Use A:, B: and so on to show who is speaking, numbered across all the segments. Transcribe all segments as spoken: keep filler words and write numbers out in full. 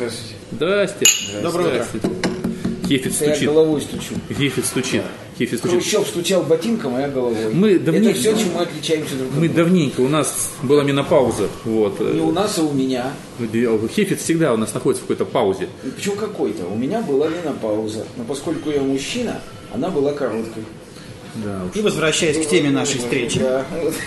A: Здравствуйте.
B: Здрасте.
A: Доброе
B: утро. Хефиц
A: Я
B: стучит.
A: головой стучу.
B: Хефиц стучит. Хефиц стучит.
A: Хрущев стучал ботинком, а я головой.
B: Мы давненько,
A: Это все, чем мы отличаемся друг от
B: мы
A: друга.
B: давненько, у нас была менопауза. Вот.
A: Не у нас, а у меня.
B: Хефиц всегда у нас находится в какой-то паузе.
A: И почему какой-то? У меня была менопауза. Но поскольку я мужчина, она была короткой.
B: Да, уж.
C: И возвращаясь к теме нашей встречи.
A: Да.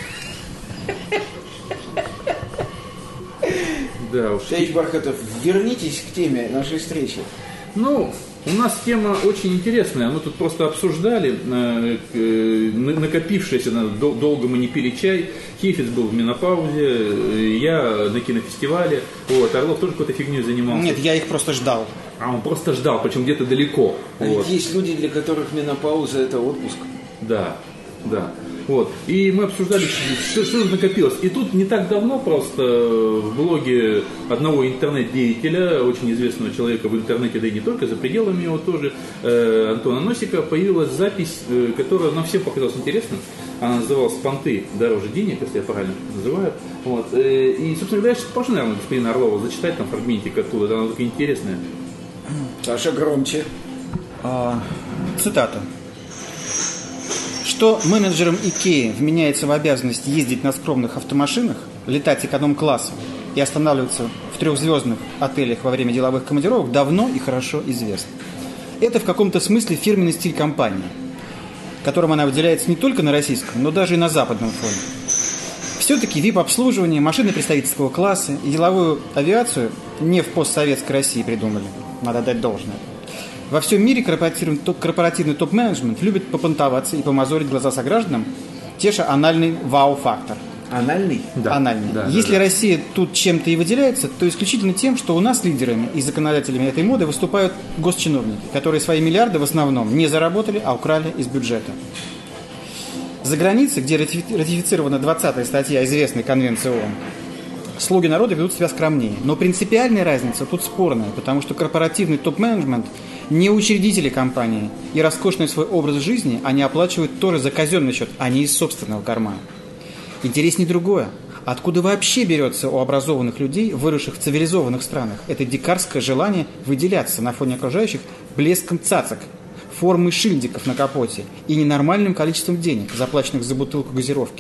B: Да, уж.
A: Товарищ Бархатов, вернитесь к теме нашей встречи.
B: Ну, у нас тема очень интересная. Мы тут просто обсуждали, э, э, накопившееся, дол- долго мы не пили чай. Хефиц был в менопаузе, э, я на кинофестивале. Вот, Орлов тоже какой-то фигней занимался.
C: Нет, я их просто ждал.
B: А он просто ждал, причем где-то далеко.
A: А
B: Вот.
A: ведь есть люди, для которых менопауза – это отпуск.
B: Да, да. Вот. И мы обсуждали, что, что же накопилось. И тут не так давно просто в блоге одного интернет-деятеля, очень известного человека в интернете, да и не только, за пределами его тоже, э, Антона Носика, появилась запись, э, которая нам всем показалась интересной. Она называлась «Понты дороже денег», если я правильно называю. Вот. Э, и, собственно говоря, я прошу, наверное, господина Орлова зачитать там фрагментик оттуда, она такая интересная.
A: Саша, громче.
C: А, цитата. Что менеджерам Икеи вменяется в обязанность ездить на скромных автомашинах, летать эконом-классом и останавливаться в трехзвездных отелях во время деловых командировок, давно и хорошо известно. Это в каком-то смысле фирменный стиль компании, которым она выделяется не только на российском, но даже и на западном фоне. Все-таки ви ай пи-обслуживание, машины представительского класса и деловую авиацию не в постсоветской России придумали, надо дать должное. Во всем мире корпоративный, топ, корпоративный топ-менеджмент любит попонтоваться и помазорить глаза согражданам, теша анальный вау-фактор.
A: Анальный?
B: Да.
C: Анальный.
B: Да,
C: Если
B: да, да.
C: Россия тут чем-то и выделяется, то исключительно тем, что у нас лидерами и законодателями этой моды выступают госчиновники, которые свои миллиарды в основном не заработали, а украли из бюджета. За границей, где ратифицирована двадцатая статья известной конвенции ООН, слуги народа ведут себя скромнее. Но принципиальная разница тут спорная, потому что корпоративный топ-менеджмент не учредители компании, и роскошный свой образ жизни они оплачивают тоже за казенный счет, а не из собственного кармана. Интереснее другое. Откуда вообще берется у образованных людей, выросших в цивилизованных странах, это дикарское желание выделяться на фоне окружающих блеском цацок, формой шильдиков на капоте и ненормальным количеством денег, заплаченных за бутылку газировки?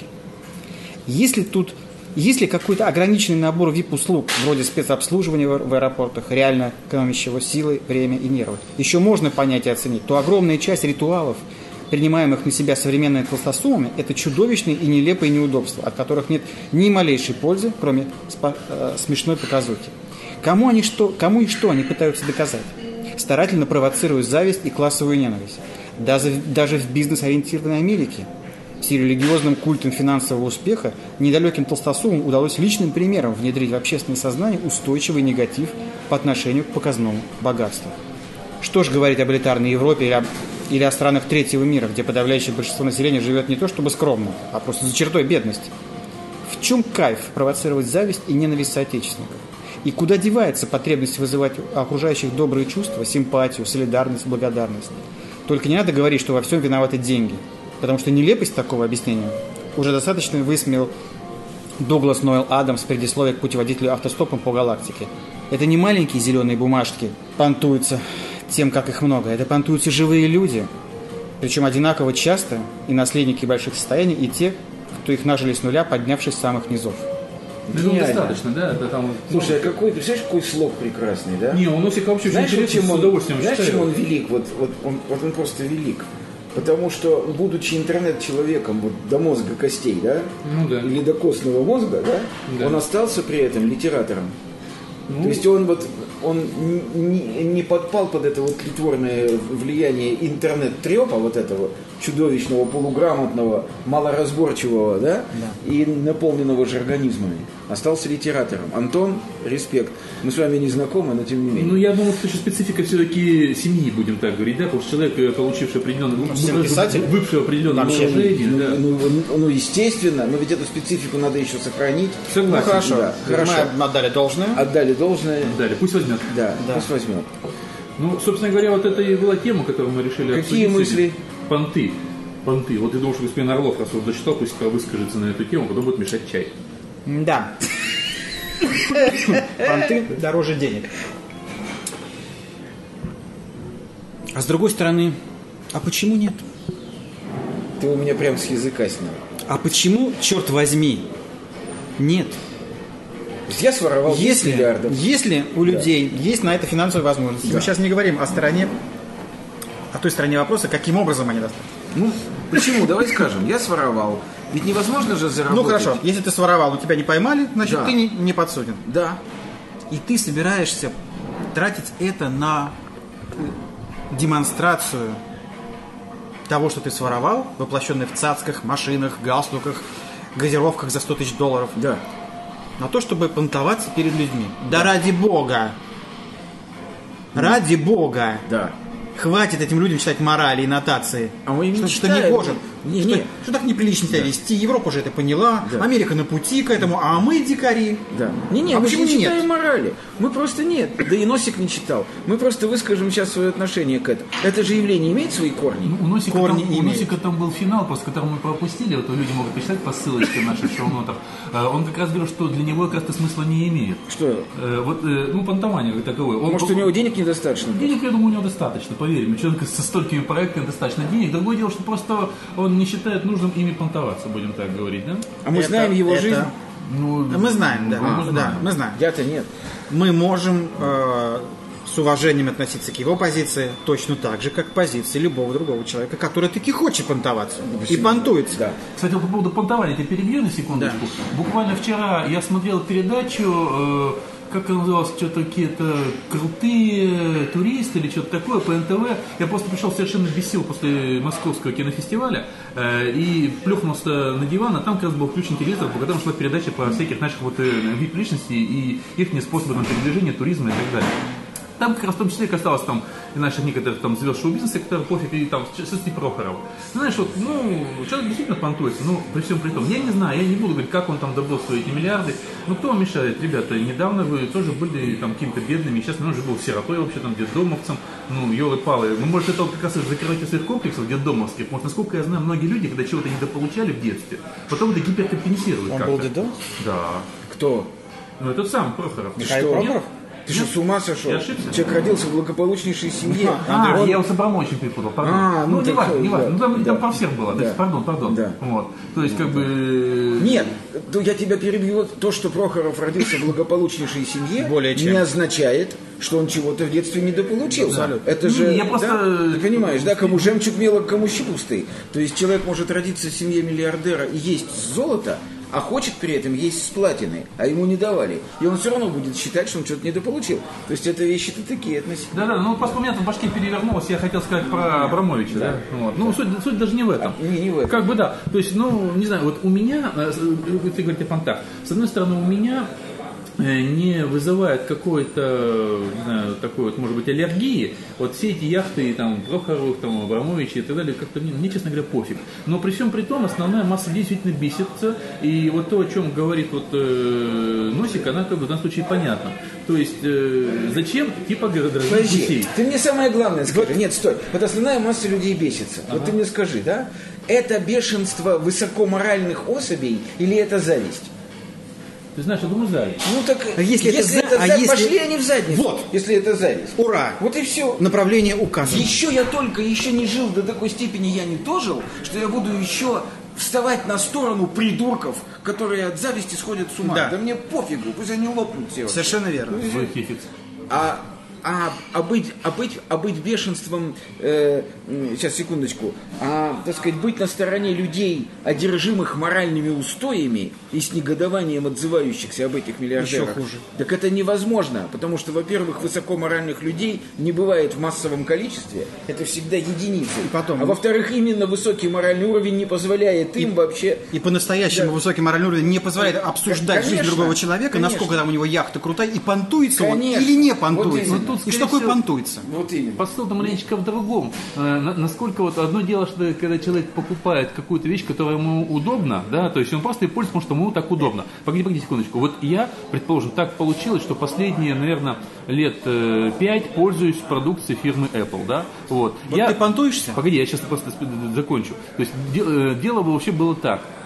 C: Если тут Есть ли какой-то ограниченный набор ви ай пи-услуг, вроде спецобслуживания в аэропортах, реально экономящего силы, время и нервы, еще можно понять и оценить, то огромная часть ритуалов, принимаемых на себя современными толстосумами, это чудовищные и нелепые неудобства, от которых нет ни малейшей пользы, кроме спа- э, смешной показухи. Кому, они что, кому и что они пытаются доказать? Старательно провоцируют зависть и классовую ненависть. Даже, даже в бизнес-ориентированной Америке, с религиозным культом финансового успеха, недалеким толстосумам удалось личным примером внедрить в общественное сознание устойчивый негатив по отношению к показному богатству. Что ж говорить об элитарной Европе или о, или о странах третьего мира, где подавляющее большинство населения живет не то чтобы скромно, а просто за чертой бедности. В чем кайф провоцировать зависть и ненависть соотечественников? И куда девается потребность вызывать у окружающих добрые чувства, симпатию, солидарность, благодарность? Только не надо говорить, что во всем виноваты деньги. Потому что нелепость такого объяснения уже достаточно высмеял Дуглас Ноэл Адамс в предисловии к путеводителю автостопом по галактике. Это не маленькие зеленые бумажки понтуются тем, как их много. Это понтуются живые люди. Причем одинаково часто и наследники больших состояний, и те, кто их нажили с нуля, поднявшись с самых низов.
B: Ну, достаточно, да? Это там...
A: Слушай, а какой, представляешь, какой слог прекрасный, да?
B: Не, он Носик вообще
A: знаешь,
B: очень интересный,
A: чем
B: с
A: он,
B: удовольствием
A: знаешь,
B: читаю.
A: чем он велик? Вот, вот, он, вот он просто велик. Потому что, будучи интернет-человеком вот, до мозга костей, да?
B: Ну да.
A: Или до костного мозга, да?
B: Да.
A: Он остался при этом литератором.
B: Ну,
A: То есть он вот он не, не подпал под это вот тлетворное влияние интернет-трепа, вот этого чудовищного, полуграмотного, малоразборчивого, да?
C: Да.
A: И наполненного жаргонизмами. Остался литератором. Антон, респект. Мы с вами не знакомы, но тем не менее.
B: Ну, я думаю, что еще специфика все-таки семьи, будем так говорить, да, потому что человек, получивший определенный, бывший определенное положение,
A: ну,
B: да.
A: ну, ну, ну, естественно, но ведь эту специфику надо еще сохранить.
B: Согласен.
C: Ну, хорошо.
A: Да, хорошо.
C: Мы отдали должное.
A: Отдали должное.
B: Далее, пусть возьмет.
A: Да,
C: Да.
A: пусть возьмет.
B: Ну, собственно говоря, вот это и была тема, которую мы решили
A: Какие
B: обсудить.
A: мысли?
B: Понты. Понты. Вот я думаю, что господин Орлов, раз он зачитал, пусть выскажется на эту тему, потом будет мешать чай.
C: Да. Понты дороже денег. А с другой стороны, а почему нет?
A: Ты у меня прям с языка снял.
C: А почему, черт возьми, нет?
A: Я своровал десять
C: Если,
A: миллиардов.
C: если у людей да. есть на это финансовая возможность, да. мы сейчас не говорим о стороне, о той стороне вопроса, каким образом они достали.
A: Ну, почему? Давай скажем, я своровал. Ведь невозможно же заработать.
C: Ну хорошо, если ты своровал, но тебя не поймали, значит
A: да.
C: ты не, не подсуден.
A: Да.
C: И ты собираешься тратить это на демонстрацию того, что ты своровал, воплощенный в цацках, машинах, галстуках, газировках за сто тысяч долларов.
A: Да.
C: На то, чтобы понтоваться перед людьми. Да, да ради Бога! Да. Ради Бога!
A: Да.
C: Хватит этим людям читать морали и нотации.
A: А мы им
C: что,
A: не
C: что не гоже.
A: Не,
C: что,
A: не.
C: что так неприлично себя да. вести. Европа уже это поняла.
A: Да.
C: Америка на пути к этому. А мы дикари.
A: Да. Не-не,
C: а
A: мы
C: почему
A: не
C: нет?
A: читаем морали. Мы просто нет. Да и Носик не читал. Мы просто выскажем сейчас свое отношение к этому. Это же явление имеет свои корни?
B: Ну, у Носика,
C: корни
B: там, у Носика там был финал, после которого мы пропустили. Вот люди могут почитать по ссылочке в наших шоу-нотах. Он как раз говорил, что для него как раз смысла не имеет.
A: Что?
B: Вот, ну, понтование как таковое. Он,
A: Может, у него денег недостаточно?
B: Денег, я думаю, у него достаточно, поверь мне. Человек со столькими проектами достаточно денег. Другое дело, что просто он не считает нужным ими понтоваться, будем так говорить, да?
A: А мы
C: это,
A: знаем его
C: это...
A: жизнь?
C: Ну, мы знаем, да.
B: Мы,
C: А,
B: мы знаем.
C: да, мы знаем.
A: Я-то нет.
C: Мы можем э, с уважением относиться к его позиции точно так же, как к позиции любого другого человека, который таки хочет понтоваться. И понтуется.
A: Да.
B: Кстати, вот по поводу понтования, я перебью на секундочку. Да. Буквально вчера я смотрел передачу... Э, как она называлась, что-то какие-то крутые туристы или что-то такое по эн тэ вэ. Я просто пришел совершенно без сил после московского кинофестиваля э, и плюхнулся на диван, а там как раз был включен телевизор, по которому шла передача про всяких наших вот э, вип-личностей и их способы передвижения, туризма и так далее. Там как раз в том числе касалось там и наших некоторых там звезд шоу-бизнеса, которые пофиг, и там Сости Прохорова. Знаешь, вот, ну, человек действительно понтуется, ну, при всем при том. Я не знаю, я не буду говорить, как он там добыл свои эти миллиарды. Ну, кто вам мешает, ребята? Недавно вы тоже были там какими-то бедными, сейчас, ну, он же был сиротой вообще, там, детдомовцем, ну, елы-палы. Ну, может, это вот как раз из закрытия своих комплексов детдомовских, потому что, насколько я знаю, многие люди, когда чего-то недополучали в детстве, потом это гиперкомпенсируют.
C: Он
B: как-то.
C: был детдом?
B: Да.
A: Кто?
B: Ну, этот сам Прохоров.
C: Михаил Прохоров?
A: Ты что, с ума сошел?
B: Я ошибся?
A: Человек родился в благополучнейшей семье.
B: А,
A: он...
B: я его с Абрамовичем перепутал, пардон.
A: А, ну,
B: ну, не важно, не важно.
A: Да,
B: ну, там,
A: да,
B: там про всех было.
A: Да.
B: То есть, пардон, пардон.
A: Да.
B: Вот. То есть, как бы...
A: Нет, то я тебя перебью. То, что Прохоров родился в благополучнейшей семье,
C: Более чем.
A: не означает, что он чего-то в детстве недополучил.
C: Абсолютно.
A: Это
B: Не,
A: же,
B: я просто...
A: да? Ты понимаешь, да, кому жемчуг мелок, кому щепустый. То есть человек может родиться в семье миллиардера и есть золото, а хочет при этом есть с платины, а ему не давали. И он все равно будет считать, что он что-то недополучил. То есть это вещи-то такие относительно.
B: Да-да, ну просто у меня в башке перевернулось, я хотел сказать про Абрамовича, да? да? Вот. Ну, суть, суть даже не в этом.
A: А, не, не в этом.
B: Как бы да. То есть, ну, не знаю, вот у меня, ты говоришь о понтах, с одной стороны, у меня не вызывает какой-то, не знаю, такой вот, может быть, аллергии, вот все эти яхты, там, Прохоровых, там, Абрамовича и так далее, как-то мне, мне, честно говоря, пофиг. Но при всем при том, основная масса действительно бесится, и вот то, о чем говорит вот э, Носик, она как бы в данном случае понятна. То есть, э, зачем, типа, дорогих детей?
A: Ты мне самое главное скажи. Вот. Нет, стой. Вот основная масса людей бесится. Ага. Вот ты мне скажи, да? Это бешенство высокоморальных особей или это зависть?
B: Ты знаешь, я думаю, зависть.
A: Ну так,
C: а если,
A: если
C: это,
A: это
C: а
A: зависть,
C: если...
A: пошли они в задницу.
C: Вот.
A: Если это зависть.
C: Ура.
A: Вот и все.
C: Направление указано.
A: Еще я только, еще не жил до такой степени, я не дожил, что я буду еще вставать на сторону придурков, которые от зависти сходят с ума.
C: Да,
A: да мне пофигу, пусть они лопнут все.
C: Совершенно верно.
A: А, а, а, быть, а, быть, а быть бешенством, э, сейчас, секундочку, а, так сказать, быть на стороне людей, одержимых моральными устоями и с негодованием отзывающихся об этих миллиардерах.
C: Еще хуже.
A: Так это невозможно, потому что, во-первых, высокоморальных людей не бывает в массовом количестве, это всегда единицы.
C: И потом,
A: а во-вторых, именно высокий моральный уровень не позволяет им
C: и,
A: вообще...
C: И по-настоящему да. высокий моральный уровень не позволяет обсуждать конечно, жизнь другого человека, конечно. Насколько там у него яхта крутая, и понтуется
A: конечно.
C: он или не понтуется.
A: Вот
C: и что такое понтуется?
A: Вот именно.
B: Посыл-то маленечко в другом. Насколько вот одно дело, что когда человек покупает какую-то вещь, которая ему удобна, да, то есть он просто и пользуется, потому что ему так удобно. Погоди, погоди секундочку. Вот я, предположим, так получилось, что последние, наверное, лет пять пользуюсь продукцией фирмы Apple, да, вот.
C: Вот
B: я...
C: ты понтуешься?
B: Погоди, я сейчас просто закончу. То есть дело было вообще было так.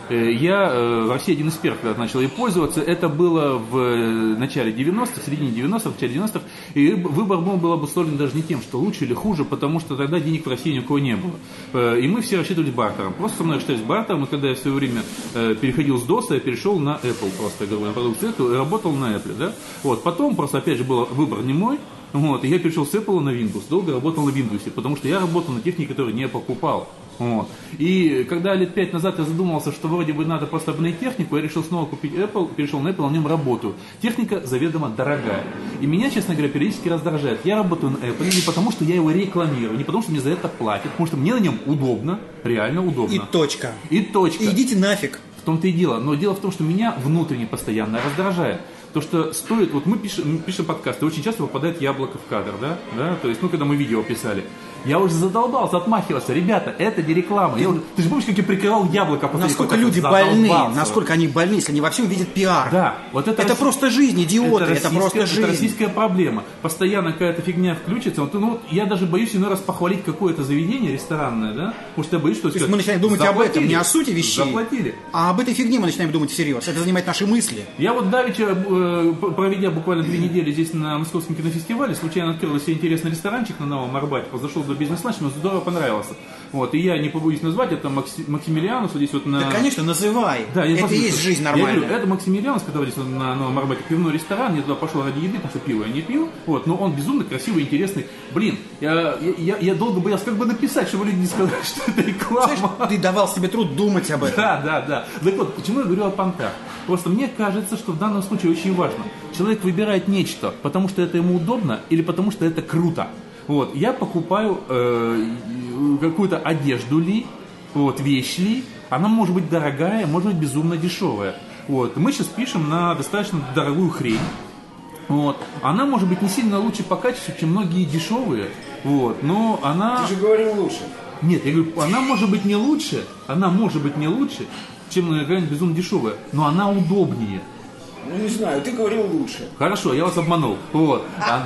B: Я в России один из первых, когда начал ей пользоваться. Это было в начале девяностых, в середине девяностых, в начале девяностых. И выбор мой был обусловлен даже не тем, что лучше или хуже, потому что тогда денег в России ни у кого не было. И мы все рассчитывались бартером. Просто со мной рассчитались бартером. И когда я в свое время переходил с дос, я перешел на Apple. Просто, я говорю, на продукцию Apple и работал на Apple. Да? Вот. Потом, просто опять же, был выбор не мой. Вот, и я перешел с Apple на Windows, долго работал на Windows, потому что я работал на технике, которую не покупал. Вот. И когда лет пять назад я задумался, что вроде бы надо просто обновить технику, я решил снова купить Apple, перешел на Apple, на нем работаю. Техника заведомо дорогая. И меня, честно говоря, периодически раздражает. Я работаю на Apple не потому, что я его рекламирую, не потому, что мне за это платят, потому что мне на нем удобно, реально удобно.
C: И точка.
B: И точка.
C: И идите нафиг.
B: В том-то и дело. Но дело в том, что меня внутренне постоянно раздражает. То, что стоит, вот мы пишем, мы пишем подкасты, очень часто попадает яблоко в кадр, да, да, то есть, ну, когда мы видео писали, я уже задолбался, отмахивался, ребята, это не реклама, я уже, ты же помнишь, как я прикрывал яблоко, после
C: насколько люди больны, насколько они больны, если они во всем видят пиар.
B: Да, вот это,
C: это
B: Россия...
C: просто жизнь, идиоты, это, это просто жизнь.
B: Это российская проблема, постоянно какая-то фигня включится, вот, ну, я даже боюсь иной раз похвалить какое-то заведение ресторанное, да, потому что я боюсь, что...
C: То есть мы начинаем думать об этом, не о сути вещей,
B: заплатили.
C: А об этой фигне мы начинаем думать всерьез, это занимает наши мысли.
B: Я вот давеча, проведя буквально две недели здесь на Московском кинофестивале, случайно открыл себе интересный ресторанчик на Новом Арбате, зашел до бизнес-ланча, мне здорово понравился. Вот, и я не побоюсь назвать, это Макси... Максимилианус, вот здесь вот на...
C: Да, конечно, называй.
B: Да,
C: это
B: и
C: есть жизнь нормальная.
B: Я говорю, это Максимилианус, который здесь вот на Новом Арбате, пивной ресторан, я туда пошел ради еды, потому что пиво я не пил, вот, но он безумно красивый, интересный. Блин, я, я, я долго боялся как бы написать, чтобы люди не сказали, что это реклама.
C: Знаешь, ты давал себе труд думать об этом.
B: Да, да, да. Так вот, почему я говорю о понтах? Просто мне кажется, что в данном случае очень важно. Человек выбирает нечто, потому что это ему удобно или потому что это круто. Вот, я покупаю э, какую-то одежду ли, вот, вещь ли, она может быть дорогая, может быть безумно дешевая. Вот, мы сейчас пишем на достаточно дорогую хрень. Вот, она может быть не сильно лучше по качеству, чем многие дешевые, вот, но она...
A: Ты же говорил лучше.
B: Нет, я говорю, она может быть не лучше, она может быть не лучше, чем какая-нибудь безумно дешевая, но она удобнее.
A: Ну, не знаю, ты говорил лучше.
B: Хорошо, я вас обманул. Вот.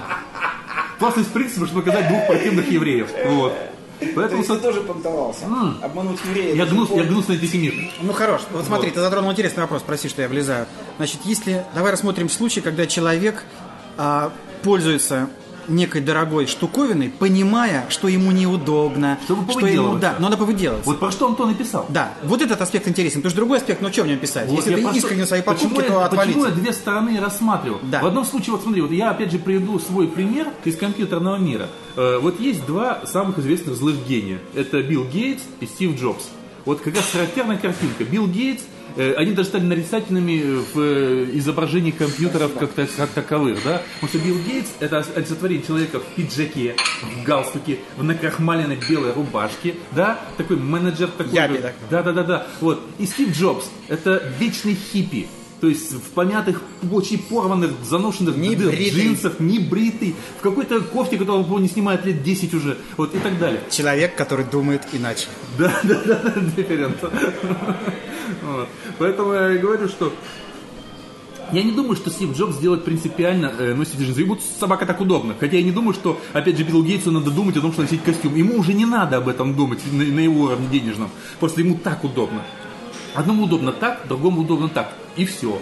B: Просто из принципа, чтобы показать двух противных евреев. Вот.
A: Поэтому ты тоже понтовался. Mm. Обмануть евреев.
B: Я гнус, я гнусный антисемит.
C: Ну хорош. Вот смотри, вот. Ты затронул интересный вопрос. Прости, что я влезаю. Значит, если... Давай рассмотрим случай, когда человек а, пользуется некой дорогой штуковиной, понимая, что ему неудобно,
B: чтобы
C: что ему, да, но надо повыделываться.
B: Вот про что Антон и писал.
C: Да, вот этот аспект интересен. Потому что другой аспект, ну что в нем писать? Вот если ты прошу... искренне свои покупки,
B: почему
C: то
B: я,
C: отвалите.
B: Почему я две стороны рассматривал?
C: Да.
B: В одном случае, вот смотри, вот я опять же приведу свой пример из компьютерного мира. Э, вот есть два самых известных злых гения. Это Билл Гейтс и Стив Джобс. Вот как раз характерная картинка. Билл Гейтс, э, они даже стали нарицательными в э, изображении компьютеров как, как таковых, да? Потому что Билл Гейтс — это олицетворение человека в пиджаке, в галстуке, в накрахмаленной белой рубашке, да? Такой менеджер такой.
C: Япи, да.
B: Да-да-да-да. Вот. И Стив Джобс — это вечный хиппи. То есть в помятых, очень порванных, заношенных
C: не
B: джинсах, не бритый, в какой-то кофте, которого он не снимает лет десять уже, вот и так далее.
C: Человек, который думает иначе.
B: Да, да, да, дифферент. Поэтому я говорю, что я не думаю, что Стив Джобс сделает принципиально э, носить джинсы. Ему собака так удобно. Хотя я не думаю, что, опять же, Биллу Гейтсу надо думать о том, что носить костюм. Ему уже не надо об этом думать на, на его уровне денежном. Просто ему так удобно. Одному удобно так, другому удобно так. И все.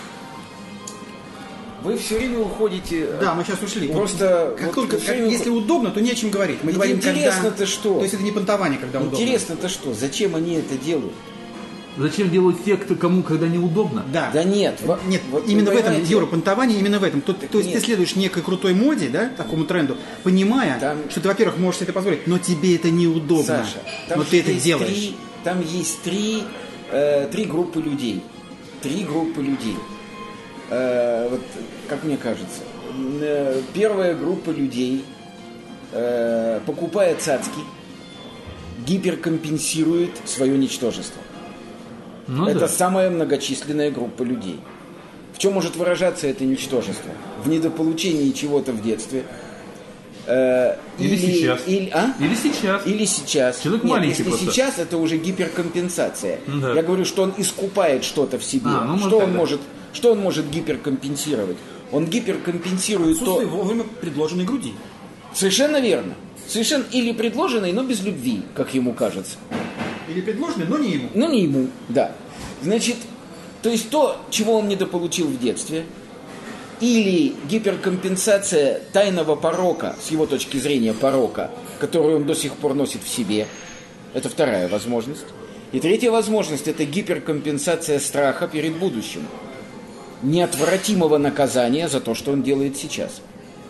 A: Вы все время уходите...
C: Да, мы сейчас ушли.
A: Просто...
C: Как
A: вот
C: только, как,
A: время...
C: Если удобно, то не о чем говорить. Мы говорим,
A: интересно-то
C: когда...
A: что?
C: То есть это не понтование, когда удобно.
A: Интересно-то что? Зачем они это делают?
B: Зачем делают те, кто, кому когда неудобно?
C: Да.
A: Да нет.
C: Нет,
A: вот
C: именно в этом,
A: понимаете?
C: Юра, понтование именно в этом. То, то есть
A: нет.
C: ты следуешь некой крутой моде, да, такому тренду, понимая,
A: там...
C: что ты, во-первых, можешь себе это позволить, но тебе это неудобно.
A: Саша, там
C: но ты это делаешь.
A: Три, там есть три, э, три группы людей. Три группы людей. Э, вот, как мне кажется. Э, первая группа людей э, покупая цацки, гиперкомпенсирует свое ничтожество.
B: Ну,
A: это
B: да.
A: самая многочисленная группа людей. В чем может выражаться это ничтожество? В недополучении чего-то в детстве. Э,
B: или, или сейчас.
A: Или, а?
B: или сейчас.
A: Или сейчас.
B: Человек
A: Нет,
B: маленький
A: если
B: просто.
A: сейчас, это уже гиперкомпенсация.
B: Да.
A: Я говорю, что он искупает что-то в себе.
B: А, ну,
A: что, он
B: тогда.
A: может, что он может гиперкомпенсировать? Он гиперкомпенсирует
C: Отсутствие
A: то...
C: вовремя предложенной груди.
A: Совершенно верно. Совершенно или предложенной, но без любви, как ему кажется.
C: Или предложенный, но не ему.
A: Но не ему, да. Значит, то есть то, чего он недополучил в детстве, или гиперкомпенсация тайного порока, с его точки зрения порока, которую он до сих пор носит в себе, это вторая возможность. И третья возможность – это гиперкомпенсация страха перед будущим, неотвратимого наказания за то, что он делает сейчас.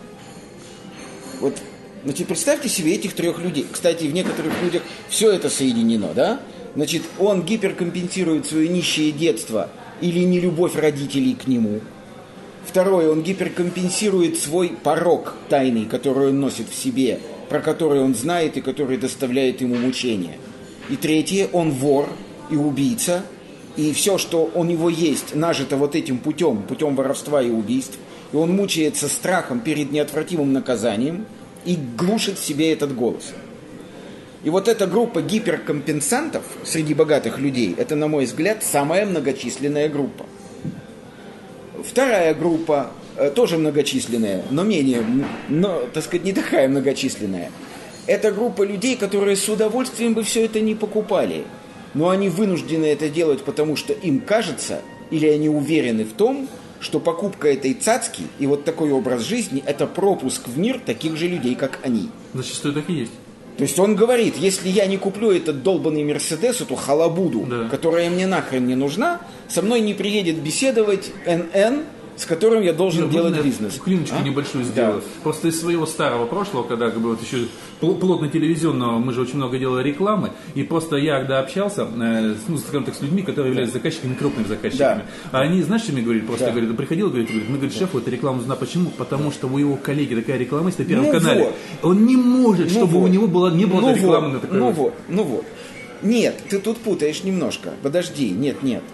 A: Вот, значит, представьте себе этих трех людей. Кстати, в некоторых людях все это соединено, да? Значит, он гиперкомпенсирует свое нищее детство или нелюбовь родителей к нему. Второе, он гиперкомпенсирует свой порок тайный, который он носит в себе, про который он знает и который доставляет ему мучения. И третье, он вор и убийца, и все, что у него есть, нажито вот этим путем, путем воровства и убийств, и он мучается страхом перед неотвратимым наказанием и глушит в себе этот голос. И вот эта группа гиперкомпенсантов среди богатых людей, это, на мой взгляд, самая многочисленная группа. Вторая группа, тоже многочисленная, но менее, но, так сказать, не такая многочисленная. Это группа людей, которые с удовольствием бы все это не покупали, но они вынуждены это делать, потому что им кажется, или они уверены в том, что покупка этой цацки и вот такой образ жизни – это пропуск в мир таких же людей, как они.
B: Зачастую так и есть.
A: То есть он говорит, если я не куплю этот долбанный Мерседес, эту халабуду, да, которая мне нахрен не нужна, со мной не приедет беседовать эн эн, с которым я должен я делать бизнес.
B: Клиночку а? небольшую сделаю. Да. Просто из своего старого прошлого, когда как бы, вот еще плотно телевизионного, мы же очень много делали рекламы, и просто я когда общался э, ну, скажем так, с людьми, которые являются да. заказчиками, крупными заказчиками, да. они, знаешь, что мне говорили? Просто да. говорят, приходил, говорит, говорит, мы, говорит, шеф, эту рекламу знаю. Почему? Потому что у его коллеги такая рекламист на Первом ну канале. Вот. Он не может, ну чтобы вот. у него было, не было ну рекламы вот. на такой.
A: Ну вот, ну вот. Нет, ты тут путаешь немножко. Подожди, нет, нет.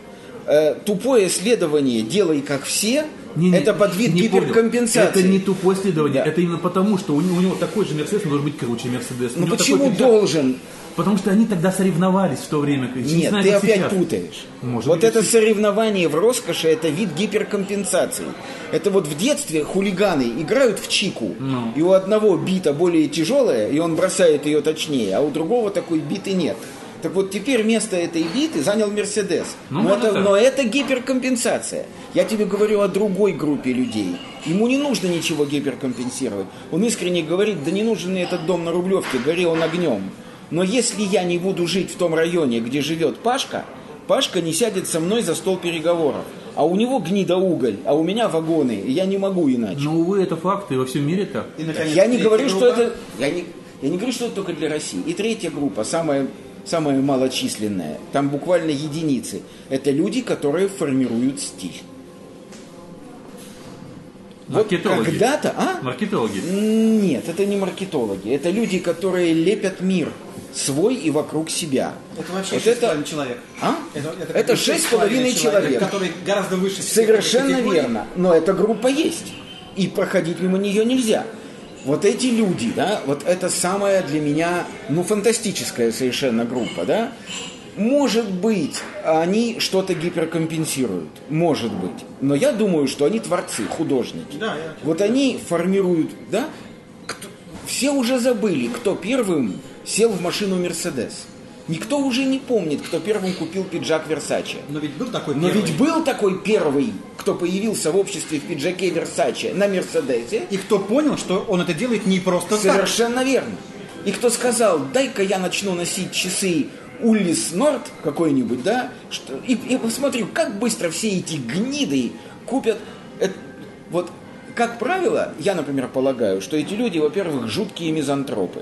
A: Тупое следование «делай как все» не, это под вид гиперкомпенсации.
B: Это не тупое следование, да. это именно потому, что у него, у него такой же Мерседес, он должен быть круче Мерседес.
A: Ну почему должен?
B: Потому что они тогда соревновались в то время.
A: Нет, не знаю, ты опять сейчас. путаешь. Может вот быть, это сейчас. Соревнование в роскоши, это вид гиперкомпенсации. Это вот в детстве хулиганы играют в чику, ну. и у одного бита более тяжелая, и он бросает ее точнее, а у другого такой биты нет. Так вот теперь место этой биты занял Мерседес. Ну, но, это, но это гиперкомпенсация. Я тебе говорю о другой группе людей. Ему не нужно ничего гиперкомпенсировать. Он искренне говорит, да не нужен мне этот дом на Рублевке, гори он огнем. Но если я не буду жить в том районе, где живет Пашка, Пашка не сядет со мной за стол переговоров. А у него гнида-уголь, а у меня вагоны, и я не могу иначе.
B: Но, увы, это факты, во всем мире так.
A: Я не говорю, что это... Я не, я не говорю, что это только для России. И третья группа, самая... самая малочисленная, там буквально единицы. Это люди, которые формируют стиль.
B: Маркетологи.
A: Вот когда-то, а?
B: Маркетологи.
A: Нет, это не маркетологи. Это люди, которые лепят мир свой и вокруг себя.
C: Это вообще
A: вот
C: шесть с
A: это...
C: половиной человек.
A: А? Это, это, это шесть с половиной человек, человек.
C: Который гораздо выше.
A: Совершенно верно. Но эта группа есть. И проходить мимо нее нельзя. Вот эти люди, да, вот это самая для меня, ну, фантастическая совершенно группа, да. Может быть, они что-то гиперкомпенсируют, может быть. Но я думаю, что они творцы, художники.
C: Да, я...
A: Вот они формируют, да. Кто... Все уже забыли, кто первым сел в машину Мерседес. Никто уже не помнит, кто первым купил пиджак Версаче.
C: Но ведь был такой
A: Но первый. ведь был такой первый, кто появился в обществе в пиджаке Версаче на Мерседесе.
C: И кто понял, что он это делает не просто так.
A: Совершенно верно. И кто сказал, дай-ка я начну носить часы Уллис Норд какой-нибудь, да, что... и, и посмотрю, как быстро все эти гниды купят. Это... Вот, как правило, я, например, полагаю, что эти люди, во-первых, жуткие мизантропы.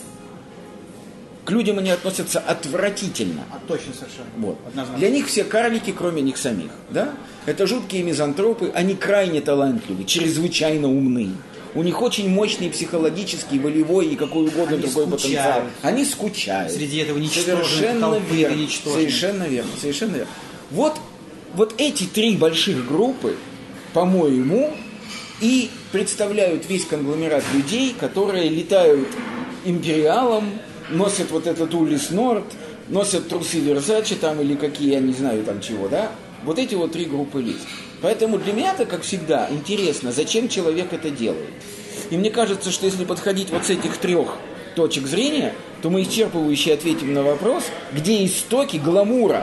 A: К людям они относятся отвратительно.
C: А, точно, совершенно.
A: Вот. Для них все карлики, кроме них самих. Да? Это жуткие мизантропы, они крайне талантливы, чрезвычайно умны. У них очень мощный психологический, волевой и какой угодно они другой скучают. потенциал. Они скучают.
C: Среди этого ничтожного
A: совершенно верно. Совершенно верно. Совершенно верно. Вот, вот эти три больших группы, по-моему, и представляют весь конгломерат людей, которые летают империалом, носят вот этот Уллис Норд, носят трусы Версаче там или какие, я не знаю там чего, да? Вот эти вот три группы лиц. Поэтому для меня-то, как всегда, интересно, зачем человек это делает. И мне кажется, что если подходить вот с этих трех точек зрения, то мы исчерпывающе ответим на вопрос, где истоки гламура.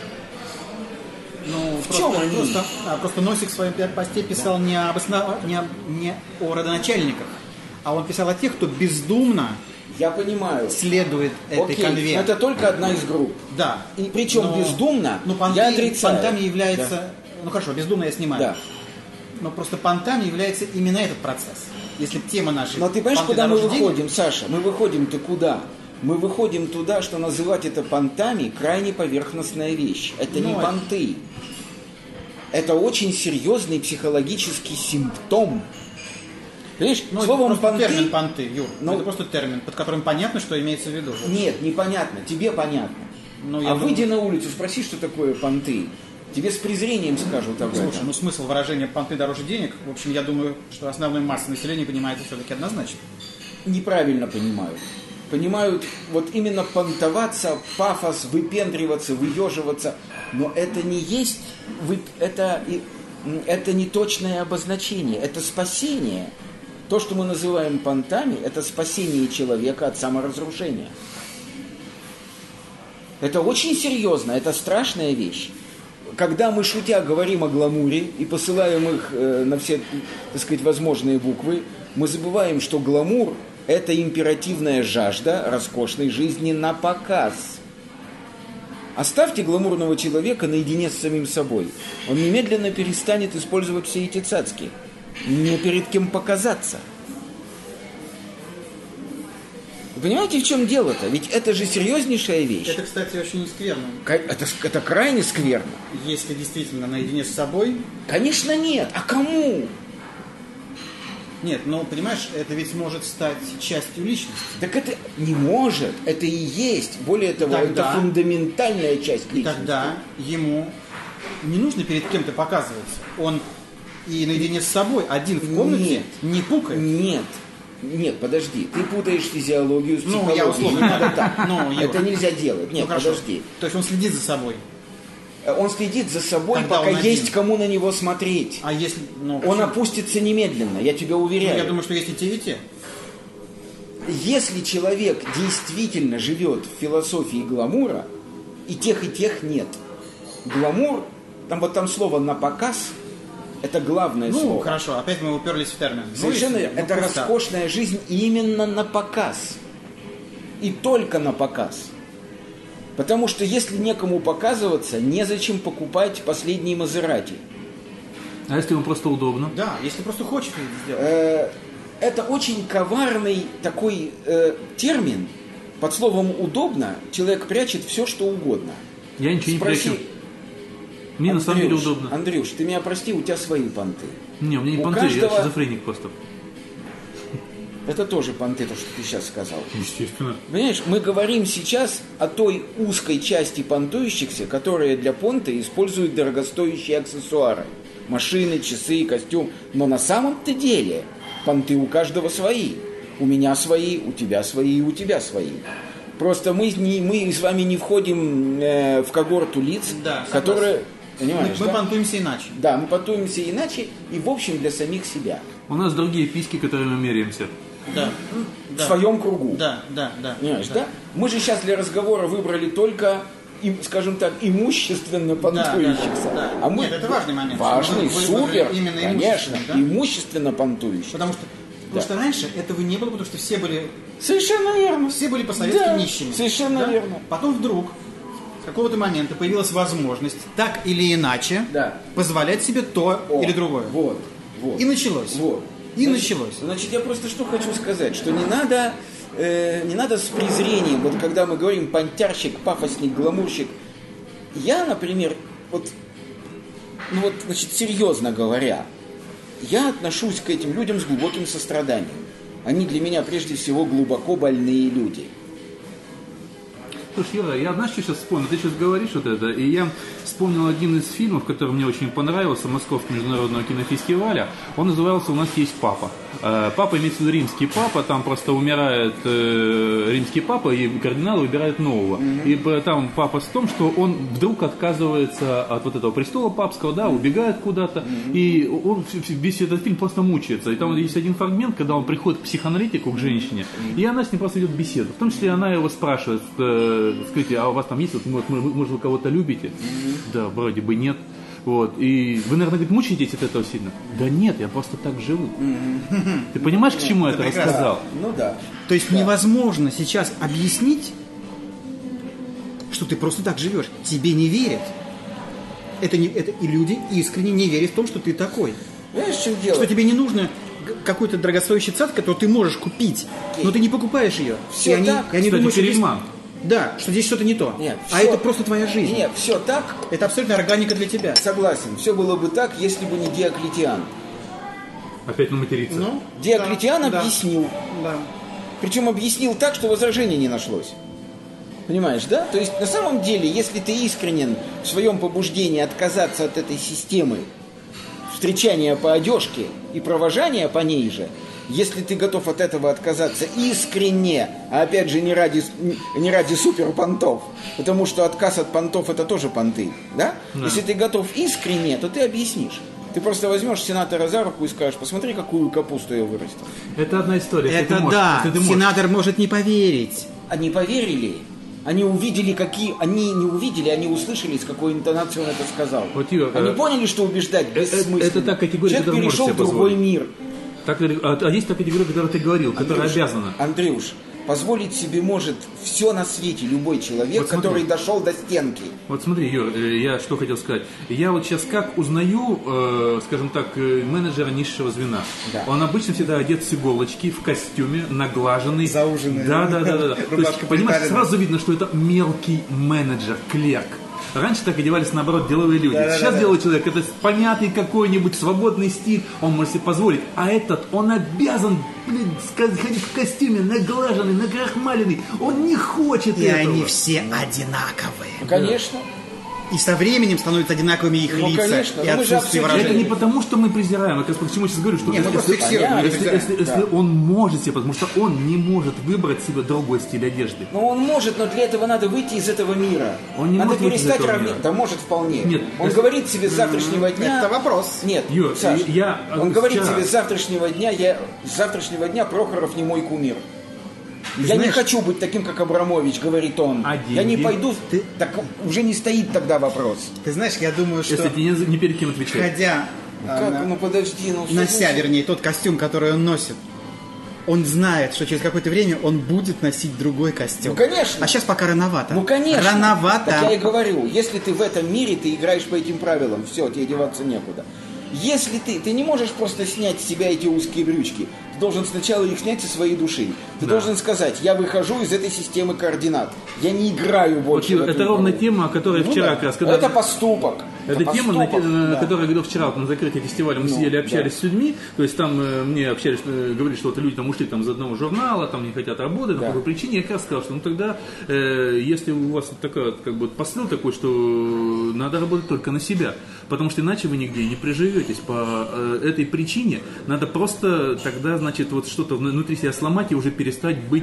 C: Ну,
A: в
C: просто,
A: чем они?
C: Просто, а, просто Носик в своем посте писал да. не, об основ... не, об... не о родоначальниках, а он писал о тех, кто бездумно
A: Я понимаю.
C: следует этой
A: Окей,
C: конве.
A: но это только одна из групп.
C: Да.
A: И причем
C: но,
A: бездумно,
C: но понты,
A: я отрицаю.
C: понтами является...
A: Да.
C: Ну хорошо, бездумно я снимаю.
A: Да.
C: Но просто понтами является именно этот процесс. Если тема наша...
A: Но ты понимаешь, куда мы выходим, денег? Саша? Мы выходим-то куда? Мы выходим туда, что называть это понтами крайне поверхностная вещь. Это ну, не понты. Это очень серьезный психологический симптом. Понимаешь,
C: ну,
A: словом
C: это
A: понты...
C: термин понты, Юр.
A: Но...
C: Это просто термин, под которым понятно, что имеется в виду.
A: Нет, непонятно. Тебе понятно.
C: Ну,
A: а
C: думаю...
A: выйди на улицу, спроси, что такое понты. Тебе с презрением скажут об этом.
C: Слушай, ну смысл выражения «понты дороже денег», в общем, я думаю, что основная масса населения понимает это все-таки однозначно. Неправильно
A: понимают. Понимают вот именно понтоваться, пафос, выпендриваться, выеживаться. Но это не есть, это, это не точное обозначение, это спасение. То, что мы называем понтами, это спасение человека от саморазрушения. Это очень серьезно, это страшная вещь. Когда мы, шутя, говорим о гламуре и посылаем их э, на все, так сказать, возможные буквы, мы забываем, что гламур – это императивная жажда роскошной жизни на показ. Оставьте гламурного человека наедине с самим собой. Он немедленно перестанет использовать все эти цацки. Не перед кем показаться. Вы понимаете, в чем дело-то? Ведь это же серьезнейшая вещь.
C: Это, кстати, очень скверно.
A: Это, это крайне скверно.
C: Если действительно наедине с собой...
A: Конечно нет. А кому?
C: Нет, ну, понимаешь, это ведь может стать частью личности.
A: Так это не может. Это и есть. Более того, тогда, это фундаментальная часть личности.
C: Тогда ему не нужно перед кем-то показываться. Он и наедине с собой, один в комнате,
A: нет,
C: не пукает.
A: Нет. Нет, подожди, ты путаешь физиологию с психологией.
C: Ну, я условно.
A: Не надо так.
C: Ну,
A: это нельзя делать. Нет, ну, подожди.
C: То есть он следит за собой.
A: Он следит за собой,
C: когда
A: пока есть кому на него смотреть.
C: А если, ну,
A: он
C: почему?
A: Опустится немедленно, я тебя уверяю.
C: Ну, я думаю, что есть и те, и те.
A: Если человек действительно живет в философии гламура, и тех, и тех нет. Гламур, там вот там слово «на показ», это главное
C: ну,
A: слово.
C: Ну, хорошо, опять мы уперлись в термин.
A: Совершенно
C: ну,
A: это ну, роскошная так. Жизнь именно на показ. И только на показ. Потому что если некому показываться, незачем покупать последний Мазерати.
B: А если ему просто удобно?
C: Да, если просто хочет это сделать.
A: Это очень коварный такой э, термин. Под словом «удобно» человек прячет все, что угодно.
B: Я ничего
A: Спроси...
B: не прячу. Мне
A: Андрюш,
B: на самом деле удобно.
A: Андрюш, ты меня прости, у тебя свои понты.
B: Не, у меня не
A: у
B: понты,
A: каждого...
B: я шизофреник просто.
A: Это тоже понты, то, что ты сейчас сказал.
B: Естественно.
A: Понимаешь, мы говорим сейчас о той узкой части понтующихся, которые для понта используют дорогостоящие аксессуары. Машины, часы, костюм. Но на самом-то деле понты у каждого свои. У меня свои, у тебя свои и у тебя свои. Просто мы, не, мы с вами не входим э, в когорту лиц,
C: да,
A: которые... Понимаешь,
C: мы,
A: да?
C: мы понтуемся иначе.
A: Да, мы понтуемся иначе и, в общем, для самих себя.
B: У нас другие письки, которыми мы меряемся.
C: Да.
A: В
C: да.
A: своем кругу.
C: Да, да, да.
A: Понимаешь, да.
C: да?
A: Мы же сейчас для разговора выбрали только, скажем так, имущественно понтующихся.
C: Да, да, да.
A: А мы...
C: Нет, это важный момент.
A: Важный,
C: вы,
A: супер,
C: вы именно
A: конечно,
C: да?
A: имущественно понтующих.
C: Потому что, потому что раньше этого не было, потому что все были...
A: Совершенно верно.
C: Все были по-советски
A: да,
C: нищими.
A: Совершенно
C: да?
A: верно.
C: Потом вдруг с какого-то момента появилась возможность так или иначе
A: да.
C: позволять себе то
A: О,
C: или другое.
A: Вот, вот.
C: И началось.
A: Вот.
C: И
A: значит,
C: началось.
A: Значит, я просто что хочу сказать, что не надо, э, не надо с презрением, вот когда мы говорим понтярщик, пафосник, гламурщик. Я, например, вот, ну вот, значит, серьезно говоря, я отношусь к этим людям с глубоким состраданием. Они для меня прежде всего глубоко больные люди.
B: Слушай, Юра, я знаешь, что сейчас вспомнил? Ты сейчас говоришь вот это, и я вспомнил один из фильмов, который мне очень понравился, Московского международного кинофестиваля. Он назывался «У нас есть папа». Папа имеется в виду римский папа, там просто умирает э, римский папа, и кардиналы выбирают нового. Mm-hmm. И там папа в том, что он вдруг отказывается от вот этого престола папского, да, убегает куда-то, mm-hmm. и он весь этот фильм просто мучается. И там есть один фрагмент, когда он приходит к психоаналитику, к женщине, mm-hmm. и она с ним просто идет в беседу. В том числе она его спрашивает, э, скажите, а у вас там есть, вот, может, вы кого-то любите? Mm-hmm. Да, вроде бы нет. Вот. И вы, наверное, говорит, мучаетесь от этого сильно? Да нет, я просто так живу. Mm-hmm. Ты понимаешь, к чему я это рассказал?
A: Ну да.
C: То есть да. невозможно сейчас объяснить, что ты просто так живешь. Тебе не верят. Это, не, это и люди искренне не верят в том, что ты такой.
A: Знаешь, в чем дело?
C: Что тебе не нужно какой-то дорогостоящий цацк, который ты можешь купить, okay. но ты не покупаешь ее.
A: Все и так.
C: Они, они думают, что здесь, да, что здесь что-то не то.
A: Нет,
C: а
A: все,
C: это просто твоя жизнь.
A: Нет, все так.
C: Это абсолютно органика для тебя.
A: Согласен. Все было бы так, если бы не Диоклетиан.
B: Опять на материться.
A: Ну, Диоклетиан да, объяснил.
C: Да.
A: Причем объяснил так, что возражений не нашлось. Понимаешь, да? То есть на самом деле, если ты искренен в своем побуждении отказаться от этой системы встречания по одежке и провожания по ней же, если ты готов от этого отказаться искренне, а опять же не ради, не ради суперпонтов, потому что отказ от понтов это тоже понты, да? Да. Если ты готов искренне, то ты объяснишь. Ты просто возьмешь сенатора за руку и скажешь, посмотри, какую капусту я вырастил.
B: Это одна история.
C: Это можешь, да, сенатор может не поверить.
A: Они поверили. Они увидели, какие... Они не увидели, они услышали, с какой интонацией он это сказал.
B: Вот, Юра,
A: они
B: э,
A: поняли, что убеждать бессмысленно.
B: Это, это та категория,
A: человек перешел в другой мир.
B: Так, а, а есть та категория, о которой ты говорил, которая
A: Андрюш,
B: обязана.
A: Андрюш, позволить себе может все на свете любой человек, вот который дошел до стенки.
B: Вот смотри, Юр, я что хотел сказать. Я вот сейчас как узнаю, э, скажем так, менеджера низшего звена. Да. Он обычно всегда одет с иголочки, в костюме, наглаженный.
C: Зауженный.
B: Да, да, да, да. То есть, понимаешь, сразу видно, что это мелкий менеджер, клерк. Раньше так одевались, наоборот, деловые люди. Да, Сейчас да, деловой да. человек, это понятный какой-нибудь свободный стиль, он может себе позволить. А этот, он обязан, блин, ходить в костюме, наглаженный, накрахмаленный. Он не хочет
C: И
B: этого.
C: И они все одинаковые.
A: Ну, конечно.
C: И со временем становятся одинаковыми их
A: ну,
C: лица
A: конечно,
C: и отсутствие выражения.
B: Это не потому, что мы презираем, а как почему я сейчас говорю, что
C: не, мы
B: если,
C: если,
B: если, если, если да. он может себе, потому что он не может выбрать себе другой стиль одежды.
A: Ну он может, но для этого надо выйти из этого мира.
B: Он не
A: надо
B: может
A: перестать равняться. Да может вполне.
B: Нет,
A: он
B: если...
A: говорит себе с завтрашнего дня.
C: Это вопрос.
A: Нет,
B: Юр,
A: Саш,
B: я
A: он
B: вчера...
A: говорит себе с завтрашнего дня, я с завтрашнего дня Прохоров не мой кумир.
C: Ты
A: я
C: знаешь,
A: не хочу быть таким, как Абрамович, говорит он.
B: А
A: я не пойду.
C: Ты...
A: Так уже не стоит тогда вопрос.
C: Ты знаешь, я думаю, что...
B: Если ты не, не перед кем отвечаешь.
C: Ходя
A: ну, как? На, ну подожди, ну
C: нося, вернее, тот костюм, который он носит, он знает, что через какое-то время он будет носить другой костюм.
A: Ну, конечно.
C: А сейчас пока рановато.
A: Ну, конечно.
C: Рановато.
A: Так я и говорю, если ты в этом мире, ты играешь по этим правилам, все, тебе деваться некуда. Если ты, ты не можешь просто снять с себя эти узкие брючки, ты должен сначала их снять со своей души. Ты да. должен сказать, я выхожу из этой системы координат. Я не играю больше.
B: Вот, это ровно тема, о которой ну, вчера
A: да.
B: как раз... Когда...
A: Это поступок.
B: Это, это тема,
A: поступок,
B: на,
A: да.
B: которую я говорил вчера вот, на закрытии фестиваля. Мы ну, сидели, общались да. с людьми. То есть там э, мне общались, э, говорили, что вот люди там ушли там, из одного журнала, там не хотят работать, да. по какой причине. Я как раз сказал, что ну тогда, э, если у вас вот такая, как бы, посыл такой, что надо работать только на себя. Потому что иначе вы нигде не приживетесь. По э, этой причине надо просто тогда, значит, вот что-то внутри себя сломать и уже перестать быть